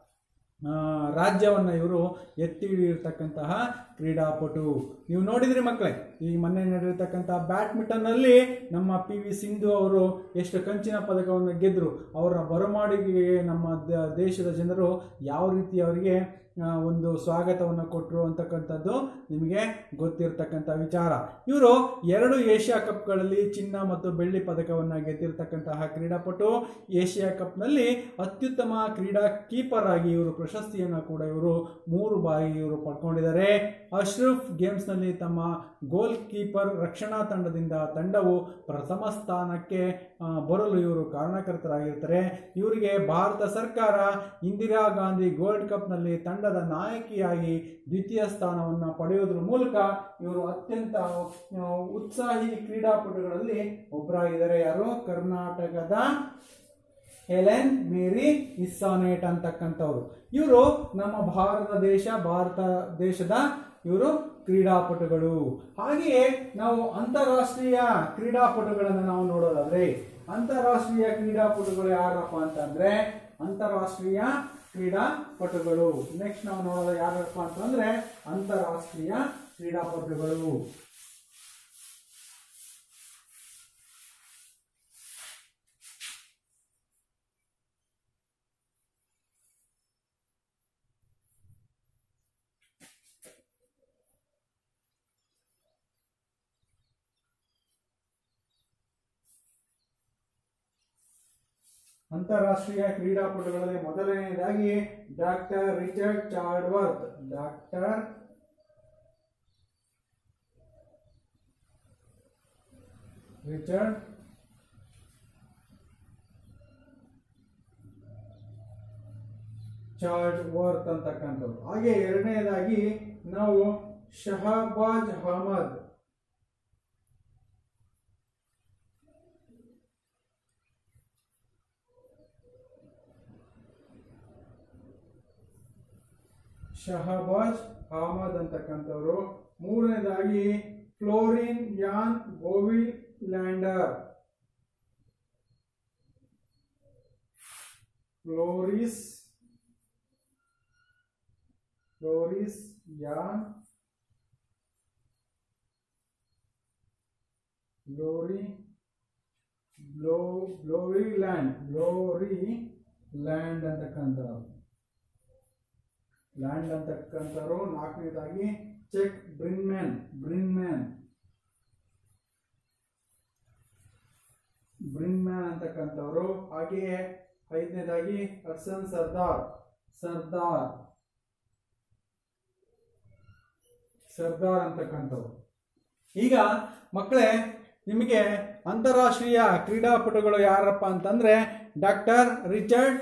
ರಾಜ್ಯವನ್ನ ಇವರು ಎತ್ತಿ ಹಿಡಿದಿರ್ತಕ್ಕಂತಹ ಕ್ರೀಡಾಪಟು. ನೀವು ನೋಡಿದ್ರಿ ಮಕ್ಕಳೇ, ಈ ಮೊನ್ನೆ ನಡೆದಿರ್ತಕ್ಕಂತಹ ಬ್ಯಾಡ್ಮಿಂಟನ್ ನಲ್ಲಿ ನಮ್ಮ PV ಸಿಂಧು ಅವರು ಎಷ್ಟು ಕಂಚಿನ ಪದಕವನ್ನು ಗೆದ್ರು. ಅವರ ಬರಮಾಡಿಗೆ ನಮ್ಮ ದೇಶದ ಜನರು ಯಾವ ರೀತಿ ಅವರಿಗೆ ಒಂದು ಸ್ವಾಗತವನ್ನು ಕೊಟ್ಟರು ಅಂತಕ್ಕಂಥದ್ದು ನಿಮಗೆ ಗೊತ್ತಿರತಕ್ಕಂಥ ವಿಚಾರ. ಇವರು 2 ಏಷ್ಯಾ ಕಪ್ಗಳಲ್ಲಿ ಚಿನ್ನ ಮತ್ತು ಬೆಳ್ಳಿ ಪದಕವನ್ನು ಗೆದ್ದಿರ್ತಕ್ಕಂತಹ ಕ್ರೀಡಾಪಟು. ಏಷ್ಯಾ ಕಪ್ನಲ್ಲಿ ಅತ್ಯುತ್ತಮ ಕ್ರೀಡಾ ಕೀಪರ್ ಆಗಿ ಇವರು ಪ್ರಶಸ್ತಿಯನ್ನು ಕೂಡ ಇವರು 3 ಬಾರಿ ಇವರು ಪಡ್ಕೊಂಡಿದ್ದಾರೆ. ಅಶ್ರಫ್ ಗೇಮ್ಸ್ನಲ್ಲಿ ತಮ್ಮ ಗೋಲ್ ಕೀಪರ್ ರಕ್ಷಣಾ ತಂಡದಿಂದ ತಂಡವು ಪ್ರಥಮ ಸ್ಥಾನಕ್ಕೆ ಬರಲು ಇವರು ಕಾರಣಕರ್ತರಾಗಿರ್ತಾರೆ. ಇವರಿಗೆ ಭಾರತ ಸರ್ಕಾರ ಇಂದಿರಾ ಗಾಂಧಿ ಗೋಲ್ಡ್ ಕಪ್ನಲ್ಲಿ ತಂಡದ ನಾಯಕಿಯಾಗಿ ದ್ವಿತೀಯ ಸ್ಥಾನವನ್ನು ಪಡೆಯೋದ್ರ ಮೂಲಕ ಇವರು ಅತ್ಯಂತ ಉತ್ಸಾಹಿ ಕ್ರೀಡಾಪಟುಗಳಲ್ಲಿ ಒಬ್ಬರಾಗಿದ್ದಾರೆ. ಯಾರು? ಕರ್ನಾಟಕದ ಹೆಲೆನ್ ಮೇರಿ ಇಸ್ಸಾನೆಟ್ ಅಂತಕ್ಕಂಥವ್ರು. ಇವರು ನಮ್ಮ ಭಾರತ ದೇಶದ ಇವರು ಕ್ರೀಡಾಪಟುಗಳು. ಹಾಗೆಯೇ ನಾವು ಅಂತಾರಾಷ್ಟ್ರೀಯ ಕ್ರೀಡಾಪಟುಗಳನ್ನು ನಾವು ನೋಡೋದಾದ್ರೆ ಅಂತಾರಾಷ್ಟ್ರೀಯ ಕ್ರೀಡಾಪಟುಗಳು ಯಾರಪ್ಪ ಅಂತಂದ್ರೆ ಅಂತಾರಾಷ್ಟ್ರೀಯ ಕ್ರೀಡಾಪಟುಗಳು ನೆಕ್ಸ್ಟ್ ನಾವು ನೋಡೋದು ಯಾರಪ್ಪ ಅಂತಂದ್ರೆ ಅಂತಾರಾಷ್ಟ್ರೀಯ ಕ್ರೀಡಾಪಟುಗಳು. ಅಂತಾರಾಷ್ಟ್ರೀಯ ಕ್ರೀಡಾಪಟುಗಳಲ್ಲಿ ಮೊದಲನೆಯದಾಗಿ doctor Richard Charlesworth. Doctor Richard Charlesworth ಅಂತಕ್ಕಂಥದ್ದು. ಹಾಗೆ ಎರಡನೇದಾಗಿ ನಾವು ಶಹಬಾಜ್ ಅಹಮದ್. ಶಹಬಾಜ್ ಅಹಮದ್ ಅಂತಕ್ಕಂಥವ್ರು. ಮೂರನೇದಾಗಿ ಫ್ಲೋರಿನ್ ಯಾನ್ ಗೋವಿಲ್ಯಾಂಡರ್. ಫ್ಲೋರಿಸ್ ಯಾನ್ ಗ್ಲೋರಿಲ್ಯಾಂಡ್ ಅಂತಕ್ಕಂಥವ್ರು. ನಾಲ್ಕನೇದಾಗಿ ಚೆಕ್ ಬ್ರಿನ್ಮ್ಯಾನ್ ಅಂತಕ್ಕಂಥವ್ರು. ಹಾಗೆಯೇ ಐದನೇದಾಗಿ ಹರ್ಷನ್ ಸರ್ದಾರ್ ಅಂತಕ್ಕಂಥವ್ರು. ಈಗ ಮಕ್ಕಳೇ, ನಿಮಗೆ ಅಂತಾರಾಷ್ಟ್ರೀಯ ಕ್ರೀಡಾಪಟುಗಳು ಯಾರಪ್ಪ ಅಂತಂದ್ರೆ ಡಾಕ್ಟರ್ ರಿಚರ್ಡ್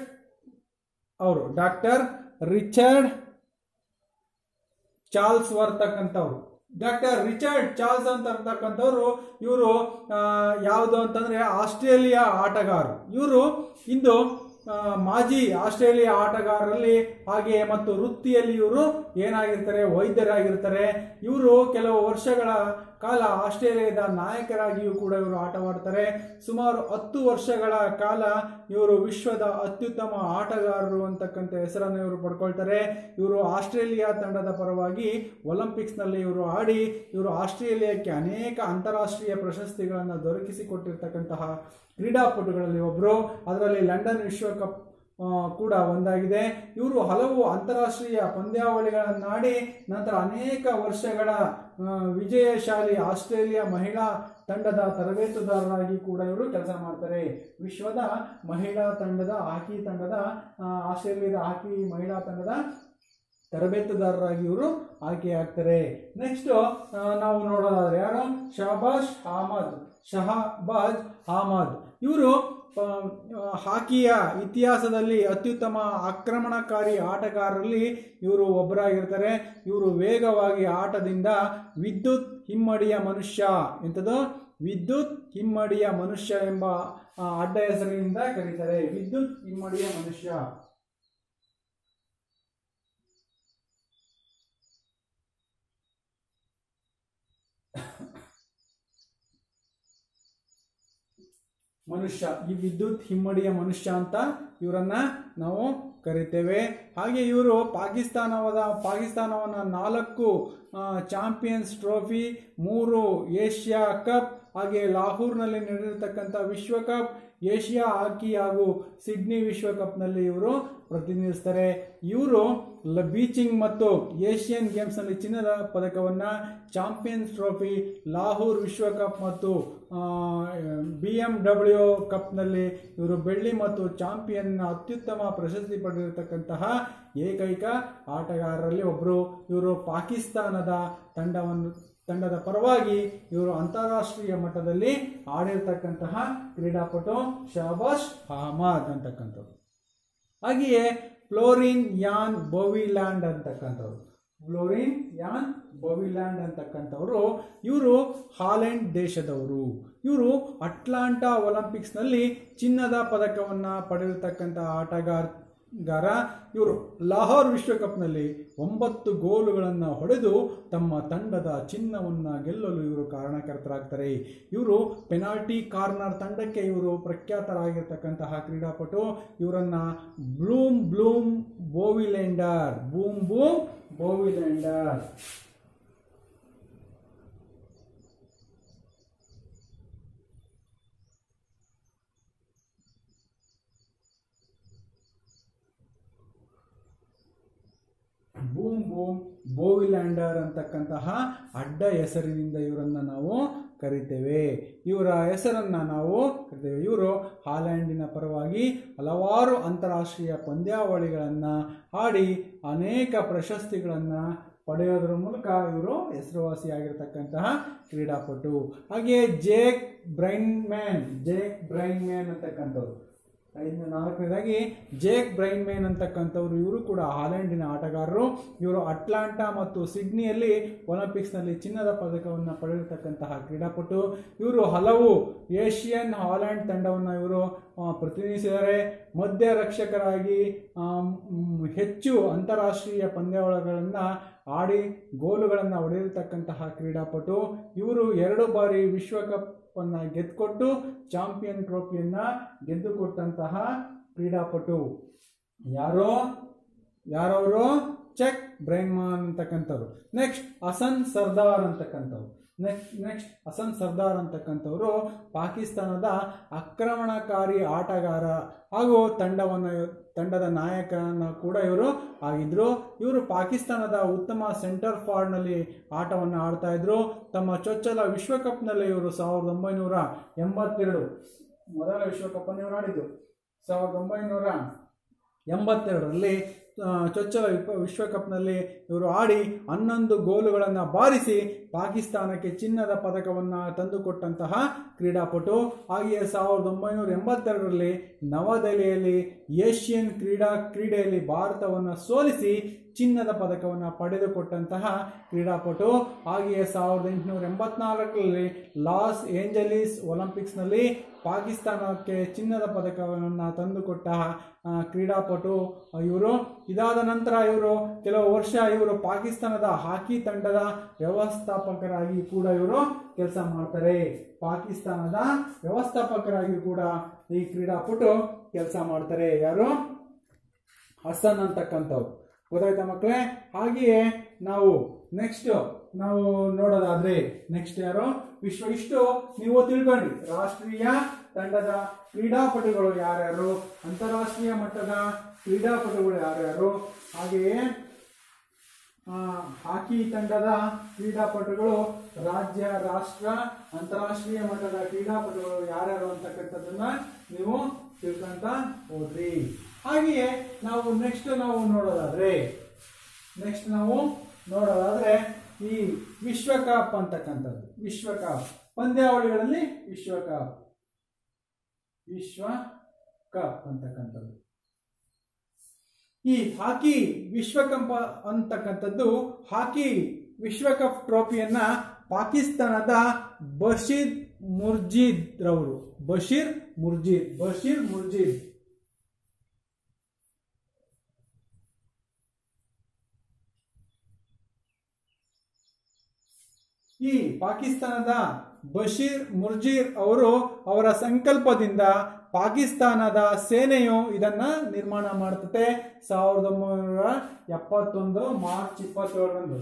ಚಾರ್ಲ್ಸ್ ಅಂತಕ್ಕಂಥವ್ರು. ಡಾಕ್ಟರ್ ರಿಚರ್ಡ್ ಚಾರ್ಲ್ಸ್ ಅಂತಕ್ಕಂಥವ್ರು ಇವರು ಯಾವುದು ಅಂತಂದ್ರೆ ಆಸ್ಟ್ರೇಲಿಯಾ ಆಟಗಾರರು. ಇವರು ಇಂದು ಮಾಜಿ ಆಸ್ಟ್ರೇಲಿಯಾ ಆಟಗಾರರಲ್ಲಿ ಹಾಗೆ ಮತ್ತು ವೃತ್ತಿಯಲ್ಲಿ ಇವರು ಏನಾಗಿರ್ತಾರೆ? ವೈದ್ಯರಾಗಿರ್ತಾರೆ. ಇವರು ಕೆಲವು ವರ್ಷಗಳ ಕಾಲ ಆಸ್ಟ್ರೇಲಿಯಾದ ನಾಯಕರಾಗಿಯೂ ಕೂಡ ಇವರು ಆಟವಾಡ್ತಾರೆ. ಸುಮಾರು 10 ವರ್ಷಗಳ ಕಾಲ ಇವರು ವಿಶ್ವದ ಅತ್ಯುತ್ತಮ ಆಟಗಾರರು ಅಂತಕ್ಕಂಥ ಹೆಸರನ್ನು ಇವರು ಪಡ್ಕೊಳ್ತಾರೆ. ಇವರು ಆಸ್ಟ್ರೇಲಿಯಾ ತಂಡದ ಪರವಾಗಿ ಒಲಿಂಪಿಕ್ಸ್ನಲ್ಲಿ ಇವರು ಆಡಿ ಇವರು ಆಸ್ಟ್ರೇಲಿಯಾಕ್ಕೆ ಅನೇಕ ಅಂತಾರಾಷ್ಟ್ರೀಯ ಪ್ರಶಸ್ತಿಗಳನ್ನು ದೊರಕಿಸಿಕೊಟ್ಟಿರ್ತಕ್ಕಂತಹ ಕ್ರೀಡಾಪಟುಗಳಲ್ಲಿ ಒಬ್ಬರು. ಅದರಲ್ಲಿ ಲಂಡನ್ ವಿಶ್ವಕಪ್ ಕೂಡ ಒಂದಾಗಿದೆ. ಇವರು ಹಲವು ಅಂತಾರಾಷ್ಟ್ರೀಯ ಪಂದ್ಯಾವಳಿಗಳನ್ನಾಡಿ ನಂತರ ಅನೇಕ ವರ್ಷಗಳ ವಿಜಯಶಾಲಿ ಆಸ್ಟ್ರೇಲಿಯಾ ಮಹಿಳಾ ತಂಡದ ತರಬೇತುದಾರರಾಗಿ ಕೂಡ ಇವರು ಕೆಲಸ ಮಾಡ್ತಾರೆ. ವಿಶ್ವದ ಮಹಿಳಾ ತಂಡದ ಆಸ್ಟ್ರೇಲಿಯಾದ ಹಾಕಿ ಮಹಿಳಾ ತಂಡದ ತರಬೇತುದಾರರಾಗಿ ಇವರು ಆಯ್ಕೆಯಾಗ್ತಾರೆ. ನೆಕ್ಸ್ಟ್ ನಾವು ನೋಡೋದಾದ್ರೆ ಯಾರು? ಶಹಬಾಜ್ ಅಹಮದ್. ಇವರು ಹಾಕಿಯ ಇತಿಹಾಸದಲ್ಲಿ ಅತ್ಯುತ್ತಮ ಆಕ್ರಮಣಕಾರಿ ಆಟಗಾರರಲ್ಲಿ ಇವರು ಒಬ್ಬರಾಗಿರ್ತಾರೆ. ಇವರು ವೇಗವಾಗಿ ಆಟದಿಂದ ವಿದ್ಯುತ್ ಹಿಮ್ಮಡಿಯ ಮನುಷ್ಯ ಎಂಬ ಅಡ್ಡ ಹೆಸರಿನಿಂದ ಕರೀತಾರೆ. ವಿದ್ಯುತ್ ಹಿಮ್ಮಡಿಯ ಮನುಷ್ಯ ಈ ವಿದ್ಯುತ್ ಹಿಮ್ಮಡಿಯ ಮನುಷ್ಯ ಅಂತ ಇವರನ್ನ ನಾವು ಕರಿತೇವೆ. ಹಾಗೆ ಇವರು ಪಾಕಿಸ್ತಾನವನ್ನ 4 ಚಾಂಪಿಯನ್ಸ್ ಟ್ರೋಫಿ, 3 ಏಷ್ಯಾ ಕಪ್, ಹಾಗೆ ಲಾಹೋರ್ನಲ್ಲಿ ನಡೆದಿರ್ತಕ್ಕಂಥ ವಿಶ್ವಕಪ್, ಏಷ್ಯಾ ಹಾಕಿ ಹಾಗೂ ಸಿಡ್ನಿ ವಿಶ್ವಕಪ್ನಲ್ಲಿ ಇವರು ಪ್ರತಿನಿಧಿಸ್ತಾರೆ. ಇವರು ಬೀಚಿಂಗ್ ಮತ್ತು ಏಷ್ಯನ್ ಗೇಮ್ಸ್ ನಲ್ಲಿ ಚಿನ್ನದ ಪದಕವನ್ನ, ಚಾಂಪಿಯನ್ಸ್ ಟ್ರೋಫಿ, ಲಾಹೋರ್ ವಿಶ್ವಕಪ್ ಮತ್ತು BMW ಕಪ್ನಲ್ಲಿ ಇವರು ಬೆಳ್ಳಿ ಮತ್ತು ಚಾಂಪಿಯನ್ ಅತ್ಯುತ್ತಮ ಪ್ರಶಸ್ತಿ ಪಡೆದಿರತಕ್ಕಂತಹ ಏಕೈಕ ಆಟಗಾರರಲ್ಲಿ ಒಬ್ಬರು. ಇವರು ಪಾಕಿಸ್ತಾನದ ತಂಡದ ಪರವಾಗಿ ಇವರು ಅಂತಾರಾಷ್ಟ್ರೀಯ ಮಟ್ಟದಲ್ಲಿ ಆಡಿರ್ತಕ್ಕಂತಹ ಕ್ರೀಡಾಪಟು ಶಹಬಾಜ್ ಅಹಮದ್ ಅಂತಕ್ಕಂಥವ್ರು. ಹಾಗೆಯೇ ಫ್ಲೋರಿನ್ ಯಾನ್ ಬೋವಿಲ್ಯಾಂಡ್ ಅಂತಕ್ಕಂಥವ್ರು, ಫ್ಲೋರಿನ್ ಯಾನ್ ಬೋವಿಲ್ಯಾಂಡ್ ಅಂತಕ್ಕಂಥವ್ರು ಇವರು ಹಾಲೆಂಡ್ ದೇಶದವರು. ಇವರು ಅಟ್ಲಾಂಟಾ ಒಲಿಂಪಿಕ್ಸ್ನಲ್ಲಿ ಚಿನ್ನದ ಪದಕವನ್ನ ಪಡೆದಿರ್ತಕ್ಕಂತಹ ಆಟಗಾರ. ಇವರು ಲಾಹೋರ್ ವಿಶ್ವಕಪ್ನಲ್ಲಿ 9 ಗೋಲುಗಳನ್ನು ಹೊಡೆದು ತಮ್ಮ ತಂಡದ ಚಿನ್ನವನ್ನು ಗೆಲ್ಲಲು ಇವರು ಕಾರಣಕರ್ತರಾಗ್ತಾರೆ. ಇವರು ಪೆನಾಲ್ಟಿ ಕಾರ್ನರ್ ತಂಡಕ್ಕೆ ಇವರು ಪ್ರಖ್ಯಾತರಾಗಿರ್ತಕ್ಕಂತಹ ಕ್ರೀಡಾಪಟು. ಇವರನ್ನ ಬೂಮ್ ಬೋವಿಲ್ಯಾಂಡರ್, ಬೂಮ್ ಬೋವಿಲ್ಯಾಂಡರ್. ಬೂಮ್ ಬೋವಿಲ್ಯಾಂಡರ್ ಅಂತಕ್ಕಂತಹ ಅಡ್ಡ ಹೆಸರಿನಿಂದ ಇವರನ್ನ ನಾವು ಕರಿತೇವೆ. ಇವರ ಹೆಸರನ್ನ ನಾವು ಕರಿತೇವೆ. ಇವರು ಹಾಲೆಂಡಿನ ಪರವಾಗಿ ಹಲವಾರು ಅಂತಾರಾಷ್ಟ್ರೀಯ ಪಂದ್ಯಾವಳಿಗಳನ್ನ ಆಡಿ ಅನೇಕ ಪ್ರಶಸ್ತಿಗಳನ್ನ ಪಡೆಯೋದ್ರ ಮೂಲಕ ಇವರು ಹೆಸರುವಾಸಿಯಾಗಿರ್ತಕ್ಕಂತಹ ಕ್ರೀಡಾಪಟು. ಹಾಗೆಯೇ ಜೇಕ್ ಬ್ರೈನ್ಮ್ಯಾನ್ ಅಂತಕ್ಕಂಥವ್ರು. 4ನೇದಾಗಿ ಜೇಕ್ ಬ್ರೈನ್ಮ್ಯಾನ್ ಅಂತಕ್ಕಂಥವ್ರು. ಇವರು ಕೂಡ ಹಾಲೆಂಡಿನ ಆಟಗಾರರು. ಇವರು ಅಟ್ಲಾಂಟಾ ಮತ್ತು ಸಿಡ್ನಿಯಲ್ಲಿ ಒಲಿಂಪಿಕ್ಸ್ನಲ್ಲಿ ಚಿನ್ನದ ಪದಕವನ್ನು ಪಡೆದಿರತಕ್ಕಂತಹ ಕ್ರೀಡಾಪಟು. ಇವರು ಹಲವು ಏಷ್ಯನ್ ಹಾಲೆಂಡ್ ತಂಡವನ್ನು ಇವರು ಪ್ರತಿನಿಧಿಸಿದ್ದಾರೆ. ಮಧ್ಯ ರಕ್ಷಕರಾಗಿ ಹೆಚ್ಚು ಅಂತಾರಾಷ್ಟ್ರೀಯ ಪಂದ್ಯಾವಳಿಗಳನ್ನು ಆಡಿ ಗೋಲುಗಳನ್ನು ಹೊಡೆದಿರತಕ್ಕಂತಹ ಕ್ರೀಡಾಪಟು. ಇವರು 2 ಬಾರಿ ವಿಶ್ವಕಪ್ ಗೆದ್ದುಕೊಟ್ಟು ಚಾಂಪಿಯನ್ ಟ್ರೋಫಿಯನ್ನ ಗೆದ್ದುಕೊಟ್ಟಂತಹ ಕ್ರೀಡಾಪಟು. ಯಾರವರು? ಚೆಕ್ ಬ್ರೈನ್ಮ್ಯಾನ್ ಅಂತಕ್ಕಂಥವ್ರು. ನೆಕ್ಸ್ಟ್ ಹಸನ್ ಸರ್ದಾರ್ ಅಂತಕ್ಕಂಥವ್ರು ಪಾಕಿಸ್ತಾನದ ಆಕ್ರಮಣಕಾರಿ ಆಟಗಾರ ಹಾಗೂ ತಂಡದ ನಾಯಕನ ಕೂಡ ಇವರು ಆಗಿದ್ರು. ಇವರು ಪಾಕಿಸ್ತಾನದ ಉತ್ತಮ ಸೆಂಟರ್ ಫಾರ್ವರ್ಡ್ ನಲ್ಲಿ ಆಟವನ್ನು ಆಡ್ತಾ ಇದ್ರು. ತಮ್ಮ ಚೊಚ್ಚಲ ವಿಶ್ವಕಪ್ನಲ್ಲಿ ಇವರು 1982 ಮೊದಲ ವಿಶ್ವಕಪ್ ಅನ್ನು ಇವರು ಆಡಿದ್ದು. 1982ರಲ್ಲಿ ಚೊಚ್ಚಲ ವಿಶ್ವಕಪ್ನಲ್ಲಿ ಇವರು ಆಡಿ 11 ಗೋಲುಗಳನ್ನು ಬಾರಿಸಿ ಪಾಕಿಸ್ತಾನಕ್ಕೆ ಚಿನ್ನದ ಪದಕವನ್ನು ತಂದುಕೊಟ್ಟಂತಹ ಕ್ರೀಡಾಪಟು. ಹಾಗೆಯೇ 1982ರಲ್ಲಿ ನವದೆಹಲಿಯಲ್ಲಿ ಏಷ್ಯನ್ ಕ್ರೀಡೆಯಲ್ಲಿ ಭಾರತವನ್ನು ಸೋಲಿಸಿ ಚಿನ್ನದ ಪದಕವನ್ನು ಪಡೆದುಕೊಟ್ಟಂತಹ ಕ್ರೀಡಾಪಟು. ಹಾಗೆಯೇ 1884ರಲ್ಲಿ ಲಾಸ್ ಏಂಜಲೀಸ್ ಒಲಿಂಪಿಕ್ಸ್ನಲ್ಲಿ ಪಾಕಿಸ್ತಾನಕ್ಕೆ ಚಿನ್ನದ ಪದಕವನ್ನು ತಂದುಕೊಟ್ಟ ಕ್ರೀಡಾಪಟು ಇವರು. ಇದಾದ ನಂತರ ಇವರು ಕೆಲವು ವರ್ಷ ಇವರು ಪಾಕಿಸ್ತಾನದ ಹಾಕಿ ತಂಡದ ವ್ಯವಸ್ಥಾಪಕರಾಗಿ ಕೂಡ ಇವರು ಕೆಲಸ ಮಾಡ್ತಾರೆ. ಪಾಕಿಸ್ತಾನದ ವ್ಯವಸ್ಥಾಪಕರಾಗಿ ಕೂಡ ಈ ಕ್ರೀಡಾಪಟು ಕೆಲಸ ಮಾಡ್ತಾರೆ. ಯಾರು? ಹಸನ್ ಅಂತಕ್ಕಂಥವ್ರು. ಗೊತ್ತಾಯ್ತಾ ಮಕ್ಕಳೇ? ಹಾಗೆಯೇ ನಾವು ನೆಕ್ಸ್ಟ್ ನೋಡೋದಾದ್ರೆ ನೆಕ್ಸ್ಟ್ ಯಾರು? ಇಷ್ಟು ನೀವು ತಿಳ್ಕೊಂಡ್ರಿ. ರಾಷ್ಟ್ರೀಯ ತಂಡದ ಕ್ರೀಡಾಪಟುಗಳು ಯಾರ್ಯಾರು, ಅಂತಾರಾಷ್ಟ್ರೀಯ ಮಟ್ಟದ ಕ್ರೀಡಾಪಟುಗಳು ಯಾರ್ಯಾರು, ಹಾಗೆಯೇ ಹಾಕಿ ತಂಡದ ಕ್ರೀಡಾಪಟುಗಳು, ರಾಜ್ಯ, ರಾಷ್ಟ್ರ, ಅಂತಾರಾಷ್ಟ್ರೀಯ ಮಟ್ಟದ ಕ್ರೀಡಾಪಟುಗಳು ಯಾರ್ಯಾರು ಅಂತಕ್ಕಂಥದ್ದನ್ನ ನೀವು ತಿಳ್ಕೊಂತ ಹೋದ್ರಿ. ಹಾಗೆಯೇ ನಾವು ನೆಕ್ಸ್ಟ್ ನೋಡೋದಾದ್ರೆ ಈ ವಿಶ್ವಕಪ್ ಅಂತಕ್ಕಂಥದ್ದು. ವಿಶ್ವಕಪ್ ಪಂದ್ಯಾವಳಿಗಳಲ್ಲಿ ವಿಶ್ವಕಪ್ ಅಂತಕ್ಕಂಥದ್ದು. ಈ ಹಾಕಿ ವಿಶ್ವಕಪ್ ಅಂತಕ್ಕಂಥದ್ದು, ಹಾಕಿ ವಿಶ್ವಕಪ್ ಟ್ರೋಫಿಯನ್ನ ಪಾಕಿಸ್ತಾನದ ಬಶೀರ್ ಮುರ್ಜಿದ್ ರವರು, ಬಶೀರ್ ಮುರ್ಜಿದ್ ಈ ಪಾಕಿಸ್ತಾನದ ಬಶೀರ್ ಮುರ್ಜಿರ್ ಅವರು ಅವರ ಸಂಕಲ್ಪದಿಂದ ಪಾಕಿಸ್ತಾನದ ಸೇನೆಯು ಇದನ್ನ ನಿರ್ಮಾಣ ಮಾಡುತ್ತೆ. 1971 ಮಾರ್ಚ್ 27ರಂದು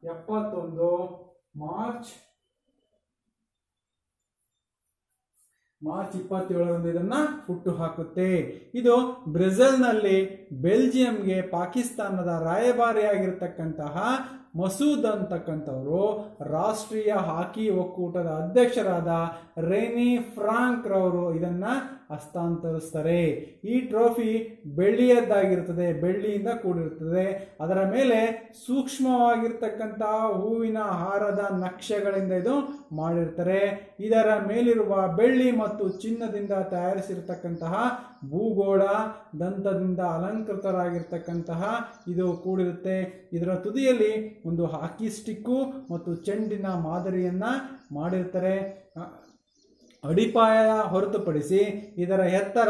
1971 ಮಾರ್ಚ್ ಮಾರ್ಚ್ 27ರಂದು ಇದನ್ನ ಹುಟ್ಟು ಹಾಕುತ್ತೆ. ಇದು ಬ್ರೆಜಿಲ್ನಲ್ಲಿ ಬೆಲ್ಜಿಯಂಗೆ ಪಾಕಿಸ್ತಾನದ ರಾಯಭಾರಿಯಾಗಿರ್ತಕ್ಕಂತಹ ಮಸೂದ್ ಅಂತಕ್ಕಂಥವರು ರಾಷ್ಟ್ರೀಯ ಹಾಕಿ ಒಕ್ಕೂಟದ ಅಧ್ಯಕ್ಷರಾದ ರೆನಿ ಫ್ರಾಂಕ್ ರವರು ಇದನ್ನ ಹಸ್ತಾಂತರಿಸ್ತಾರೆ. ಈ ಟ್ರೋಫಿ ಬೆಳ್ಳಿಯದ್ದಾಗಿರುತ್ತದೆ, ಬೆಳ್ಳಿಯಿಂದ ಕೂಡಿರುತ್ತದೆ. ಅದರ ಮೇಲೆ ಸೂಕ್ಷ್ಮವಾಗಿರ್ತಕ್ಕಂತಹ ಹೂವಿನ ಹಾರದ ನಕ್ಷೆಗಳಿಂದ ಇದು ಮಾಡಿರ್ತಾರೆ. ಇದರ ಮೇಲಿರುವ ಬೆಳ್ಳಿ ಮತ್ತು ಚಿನ್ನದಿಂದ ತಯಾರಿಸಿರ್ತಕ್ಕಂತಹ ಭೂಗೋಳ ದಂತದಿಂದ ಅಲಂಕೃತರಾಗಿರ್ತಕ್ಕಂತಹ ಇದು ಕೂಡಿರುತ್ತೆ. ಇದರ ತುದಿಯಲ್ಲಿ ಒಂದು ಹಾಕಿ ಸ್ಟಿಕ್ಕು ಮತ್ತು ಚೆಂಡಿನ ಮಾದರಿಯನ್ನ ಮಾಡಿರ್ತಾರೆ. ಅಡಿಪಾಯ ಹೊರತುಪಡಿಸಿ ಇದರ ಎತ್ತರ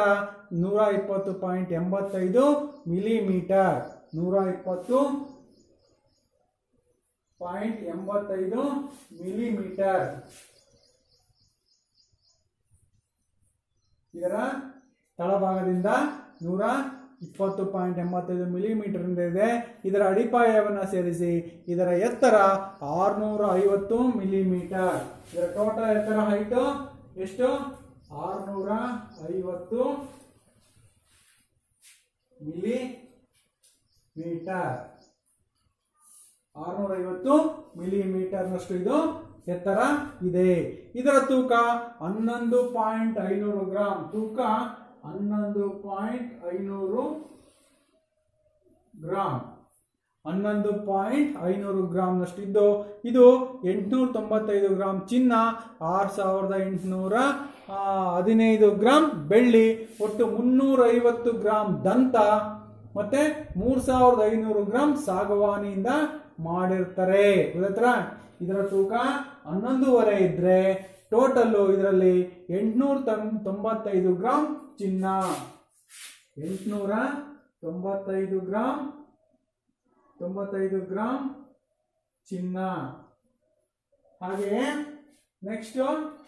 120.85 ಮಿಲಿಮೀಟರ್, 120.85 ಮಿಲಿಮೀಟರ್. ಇದರ ತಳಭಾಗದಿಂದ 120.85 ಮಿಲಿಮೀಟರ್ ಇದೆ. ಇದರ ಅಡಿಪಾಯವನ್ನು ಸೇರಿಸಿ ಇದರ ಎತ್ತರ 650 ಮಿಲಿಮೀಟರ್. ಇದರ ಟೋಟಲ್ ಎತ್ತರ ಹೈಟ್ ಎಷ್ಟು? 650 ಮಿಲಿಮೀಟರ್. 650 ಮಿಲಿಮೀಟರ್ನಷ್ಟು ಇದು ಎತ್ತರ ಇದೆ. ಇದರ ತೂಕ 11.500 ಗ್ರಾಂ. ತೂಕ 11.500 ಗ್ರಾಂ. 11.500 ಗ್ರಾಂನಷ್ಟು ಇದ್ದು ಇದು 895 ಗ್ರಾಂ ಚಿನ್ನ, 6815 ಗ್ರಾಂ ಬೆಳ್ಳಿ, ಒಟ್ಟು 350 ಗ್ರಾಂ ದಂತ ಮತ್ತೆ 3500 ಗ್ರಾಂ ಸಾಗವಾನಿಯಿಂದ ಮಾಡಿರ್ತಾರೆ. ಗೊತ್ತಾಯ್ತಾ? ಇದರ ತೂಕ 11.5 ಇದ್ರೆ ಟೋಟಲ್ ಇದರಲ್ಲಿ 895 ಗ್ರಾಂ ಚಿನ್ನ, 895 ಗ್ರಾಂ ಚಿನ್ನ. ಹಾಗೆಯೇ ನೆಕ್ಸ್ಟ್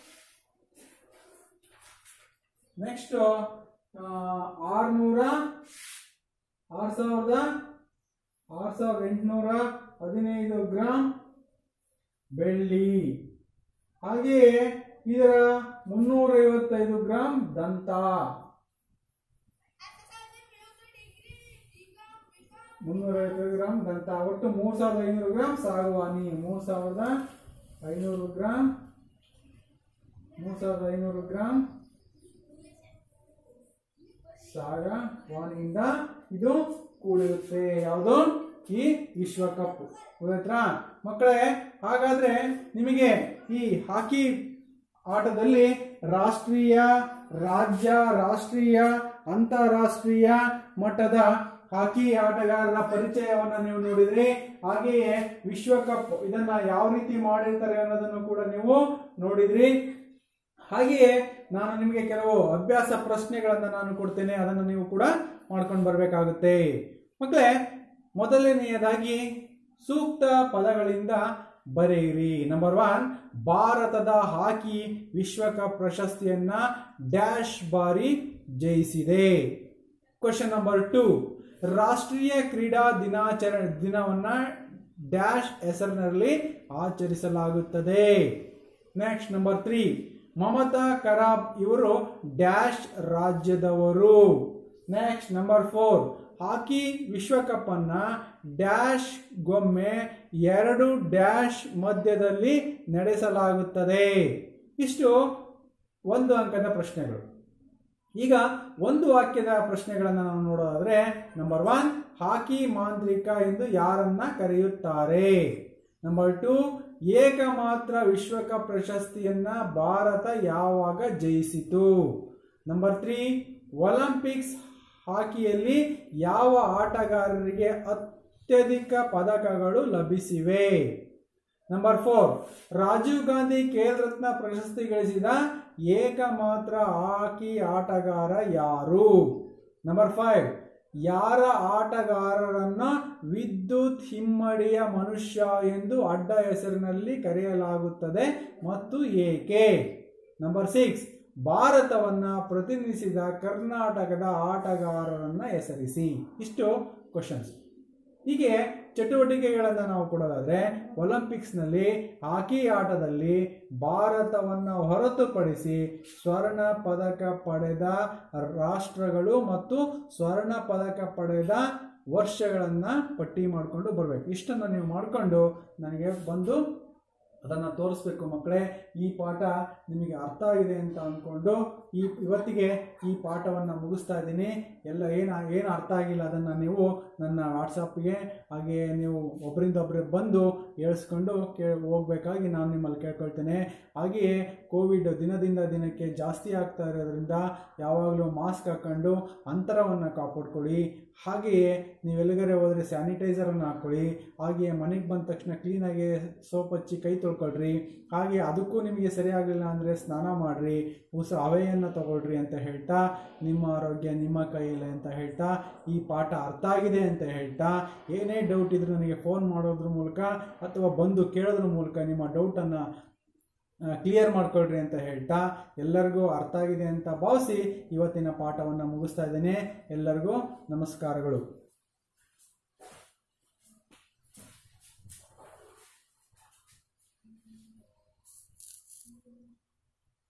6815 ಗ್ರಾಂ ಬೆಳ್ಳಿ. ಹಾಗೆಯೇ ಇದರ 355 ಗ್ರಾಂ ದಂತ, 355 ಗ್ರಾಂ ದಂತ, ಒಟ್ಟು 3500 ಗ್ರಾಂ ಸಾಗವಾನಿ, 3500 ಗ್ರಾಂ ಸಾಗವಾನಿಯಿಂದ ಇದು ಕೂಡಿರುತ್ತೆ. ಯಾವುದು? ಈ ವಿಶ್ವಕಪ್. ಗೊತ್ತಾಯ್ತಾ ಮಕ್ಕಳೇ? ಹಾಗಾದ್ರೆ ನಿಮಗೆ ಈ ಹಾಕಿ ಆಟದಲ್ಲಿ ರಾಷ್ಟ್ರೀಯ, ರಾಜ್ಯ, ರಾಷ್ಟ್ರೀಯ, ಅಂತಾರಾಷ್ಟ್ರೀಯ ಮಟ್ಟದ ಹಾಕಿ ಆಟಗಾರರ ಪರಿಚಯವನ್ನ ನೀವು ನೋಡಿದ್ರಿ. ಹಾಗೆಯೇ ವಿಶ್ವಕಪ್ ಇದನ್ನ ಯಾವ ರೀತಿ ಮಾಡಿರ್ತಾರೆ ಅನ್ನೋದನ್ನು ಕೂಡ ನೀವು ನೋಡಿದ್ರಿ. ಹಾಗೆಯೇ ನಾನು ನಿಮಗೆ ಕೆಲವು ಅಭ್ಯಾಸ ಪ್ರಶ್ನೆಗಳನ್ನ ನಾನು ಕೊಡ್ತೇನೆ, ಅದನ್ನು ನೀವು ಕೂಡ ಮಾಡ್ಕೊಂಡು ಬರಬೇಕಾಗುತ್ತೆ. ಮಕ್ಕಳೇ, ಮೊದಲನೆಯದಾಗಿ ಸೂಕ್ತ ಪದಗಳಿಂದ ಬರೆಯಿರಿ. ನಂಬರ್ 1, ಭಾರತದ ಹಾಕಿ ವಿಶ್ವಕಪ್ ಪ್ರಶಸ್ತಿಯನ್ನ ಡ್ಯಾಶ್ ಬಾರಿ ಜಯಿಸಿದೆ. ಕ್ವಶನ್ ನಂಬರ್ 2, ರಾಷ್ಟ್ರೀಯ ಕ್ರೀಡಾ ದಿನವನ್ನ ಡ್ಯಾಶ್ ಹೆಸರಿನಲ್ಲಿ ಆಚರಿಸಲಾಗುತ್ತದೆ. ನೆಕ್ಸ್ಟ್ ನಂಬರ್ 3, ಮಮತಾ ಕರಾಬ್ ಇವರು ಡ್ಯಾಶ್ ರಾಜ್ಯದವರು. ನೆಕ್ಸ್ಟ್ ನಂಬರ್ 4, ಹಾಕಿ ವಿಶ್ವಕಪ್ ಅನ್ನ ಡ್ಯಾಶ್ ಗೊಮ್ಮೆ 2 ಡ್ಯಾಶ್ ಮಧ್ಯದಲ್ಲಿ ನಡೆಸಲಾಗುತ್ತದೆ. ಇಷ್ಟು 1 ಅಂಕದ ಪ್ರಶ್ನೆಗಳು. ಈಗ ಒಂದು ವಾಕ್ಯದ ಪ್ರಶ್ನೆಗಳನ್ನು ನಾವು ನೋಡೋದಾದ್ರೆ, ನಂಬರ್ 1, ಹಾಕಿ ಮಾಂತ್ರಿಕ ಎಂದು ಯಾರನ್ನ ಕರೆಯುತ್ತಾರೆ? ನಂಬರ್ 2, ಏಕಮಾತ್ರ ವಿಶ್ವಕಪ್ ಪ್ರಶಸ್ತಿಯನ್ನ ಭಾರತ ಯಾವಾಗ ಜಯಿಸಿತು? ನಂಬರ್ 3, ಒಲಿಂಪಿಕ್ಸ್ ಹಾಕಿಯಲ್ಲಿ ಯಾವ ಆಟಗಾರರಿಗೆ ಅತ್ಯಧಿಕ ಪದಕಗಳು ಲಭಿಸಿವೆ? ನಂಬರ್ 4, ರಾಜೀವ್ ಗಾಂಧಿ ಖೇಲ್ ರತ್ನ ಪ್ರಶಸ್ತಿ ಗಳಿಸಿದ ಏಕಮಾತ್ರ ಹಾಕಿ ಆಟಗಾರ ಯಾರು? ನಂಬರ್ 5, ಯಾರ ಆಟಗಾರರನ್ನ ವಿದ್ಯುತ್ ಹಿಮ್ಮಡಿಯ ಮನುಷ್ಯ ಎಂದು ಅಡ್ಡ ಹೆಸರಿನಲ್ಲಿ ಕರೆಯಲಾಗುತ್ತದೆ ಮತ್ತು ಏಕೆ? ನಂಬರ್ 6, ಭಾರತವನ್ನ ಪ್ರತಿನಿಧಿಸಿದ ಕರ್ನಾಟಕದ ಆಟಗಾರರನ್ನ ಹೆಸರಿಸಿ. ಇಷ್ಟು ಕ್ವಶನ್ಸ್. ಹೀಗೆ ಚಟುವಟಿಕೆಗಳನ್ನು ನಾವು ಕೊಡೋದಾದ್ರೆ ಒಲಿಂಪಿಕ್ಸ್ನಲ್ಲಿ ಹಾಕಿ ಆಟದಲ್ಲಿ ಭಾರತವನ್ನು ಹೊರತುಪಡಿಸಿ ಸ್ವರ್ಣ ಪದಕ ಪಡೆದ ರಾಷ್ಟ್ರಗಳು ಮತ್ತು ಸ್ವರ್ಣ ಪದಕ ಪಡೆದ ವರ್ಷಗಳನ್ನು ಪಟ್ಟಿ ಮಾಡಿಕೊಂಡು ಬರಬೇಕು. ಇಷ್ಟನ್ನು ನೀವು ಮಾಡಿಕೊಂಡು ನನಗೆ ಬಂದು ಅದನ್ನು ತೋರಿಸ್ಬೇಕು ಮಕ್ಕಳೇ. ಈ ಪಾಠ ನಿಮಗೆ ಅರ್ಥ ಆಗಿದೆ ಅಂತ ಅಂದ್ಕೊಂಡು ಇವತ್ತಿಗೆ ಈ ಪಾಠವನ್ನು ಮುಗಿಸ್ತಾ ಇದ್ದೀನಿ. ಎಲ್ಲ ಏನು ಅರ್ಥ ಆಗಿಲ್ಲ ಅದನ್ನು ನೀವು ನನ್ನ ವಾಟ್ಸಪ್ಗೆ ಹಾಗೆ ನೀವು ಒಬ್ಬರಿಂದ ಒಬ್ಬರಿಗೆ ಬಂದು ಹೇಳಿಸ್ಕೊಂಡು ಹೋಗ್ಬೇಕಾಗಿ ನಾನು ನಿಮ್ಮಲ್ಲಿ ಕೇಳ್ಕೊಳ್ತೇನೆ. ಹಾಗೆಯೇ ಕೋವಿಡ್ ದಿನದಿಂದ ದಿನಕ್ಕೆ ಜಾಸ್ತಿ ಆಗ್ತಾ ಇರೋದ್ರಿಂದ ಯಾವಾಗಲೂ ಮಾಸ್ಕ್ ಹಾಕ್ಕೊಂಡು ಅಂತರವನ್ನು ಕಾಪಾಡ್ಕೊಳ್ಳಿ. ಹಾಗೆಯೇ ನೀವೆಲ್ಲಿಗರೆ ಹೋದರೆ ಸ್ಯಾನಿಟೈಸರನ್ನು ಹಾಕ್ಕೊಳ್ಳಿ. ಹಾಗೆಯೇ ಮನೆಗೆ ಬಂದ ತಕ್ಷಣ ಕ್ಲೀನಾಗಿ ಸೋಪ್ ಹಚ್ಚಿ ಕೈ ತೊಳ್ಕೊಳ್ರಿ. ಹಾಗೆ ಅದಕ್ಕೂ ನಿಮಗೆ ಸರಿಯಾಗಲಿಲ್ಲ ಅಂದರೆ ಸ್ನಾನ ಮಾಡಿರಿ, ಹವೆಯನ್ನು ತಗೊಳ್ರಿ ಅಂತ ಹೇಳ್ತಾ, ನಿಮ್ಮ ಆರೋಗ್ಯ ನಿಮ್ಮ ಕೈಯಲ್ಲಿ ಅಂತ ಹೇಳ್ತಾ, ಈ ಪಾಠ ಅರ್ಥ ಆಗಿದೆ ಅಂತ ಹೇಳ್ತಾ, ಏನೇ ಡೌಟ್ ಇದ್ರೂ ನನಗೆ ಫೋನ್ ಮಾಡೋದ್ರ ಮೂಲಕ ಅಥವಾ ಬಂದು ಕೇಳೋದ್ರ ಮೂಲಕ ನಿಮ್ಮ ಡೌಟನ್ನು ಕ್ಲಿಯರ್ ಮಾಡ್ಕೊಳ್ರಿ ಅಂತ ಹೇಳ್ತಾ, ಎಲ್ಲರಿಗೂ ಅರ್ಥ ಆಗಿದೆ ಅಂತ ಭಾವಿಸಿ ಇವತ್ತಿನ ಪಾಠವನ್ನು ಮುಗಿಸ್ತಾ ಇದ್ದೇನೆ. ಎಲ್ಲರಿಗೂ ನಮಸ್ಕಾರಗಳು.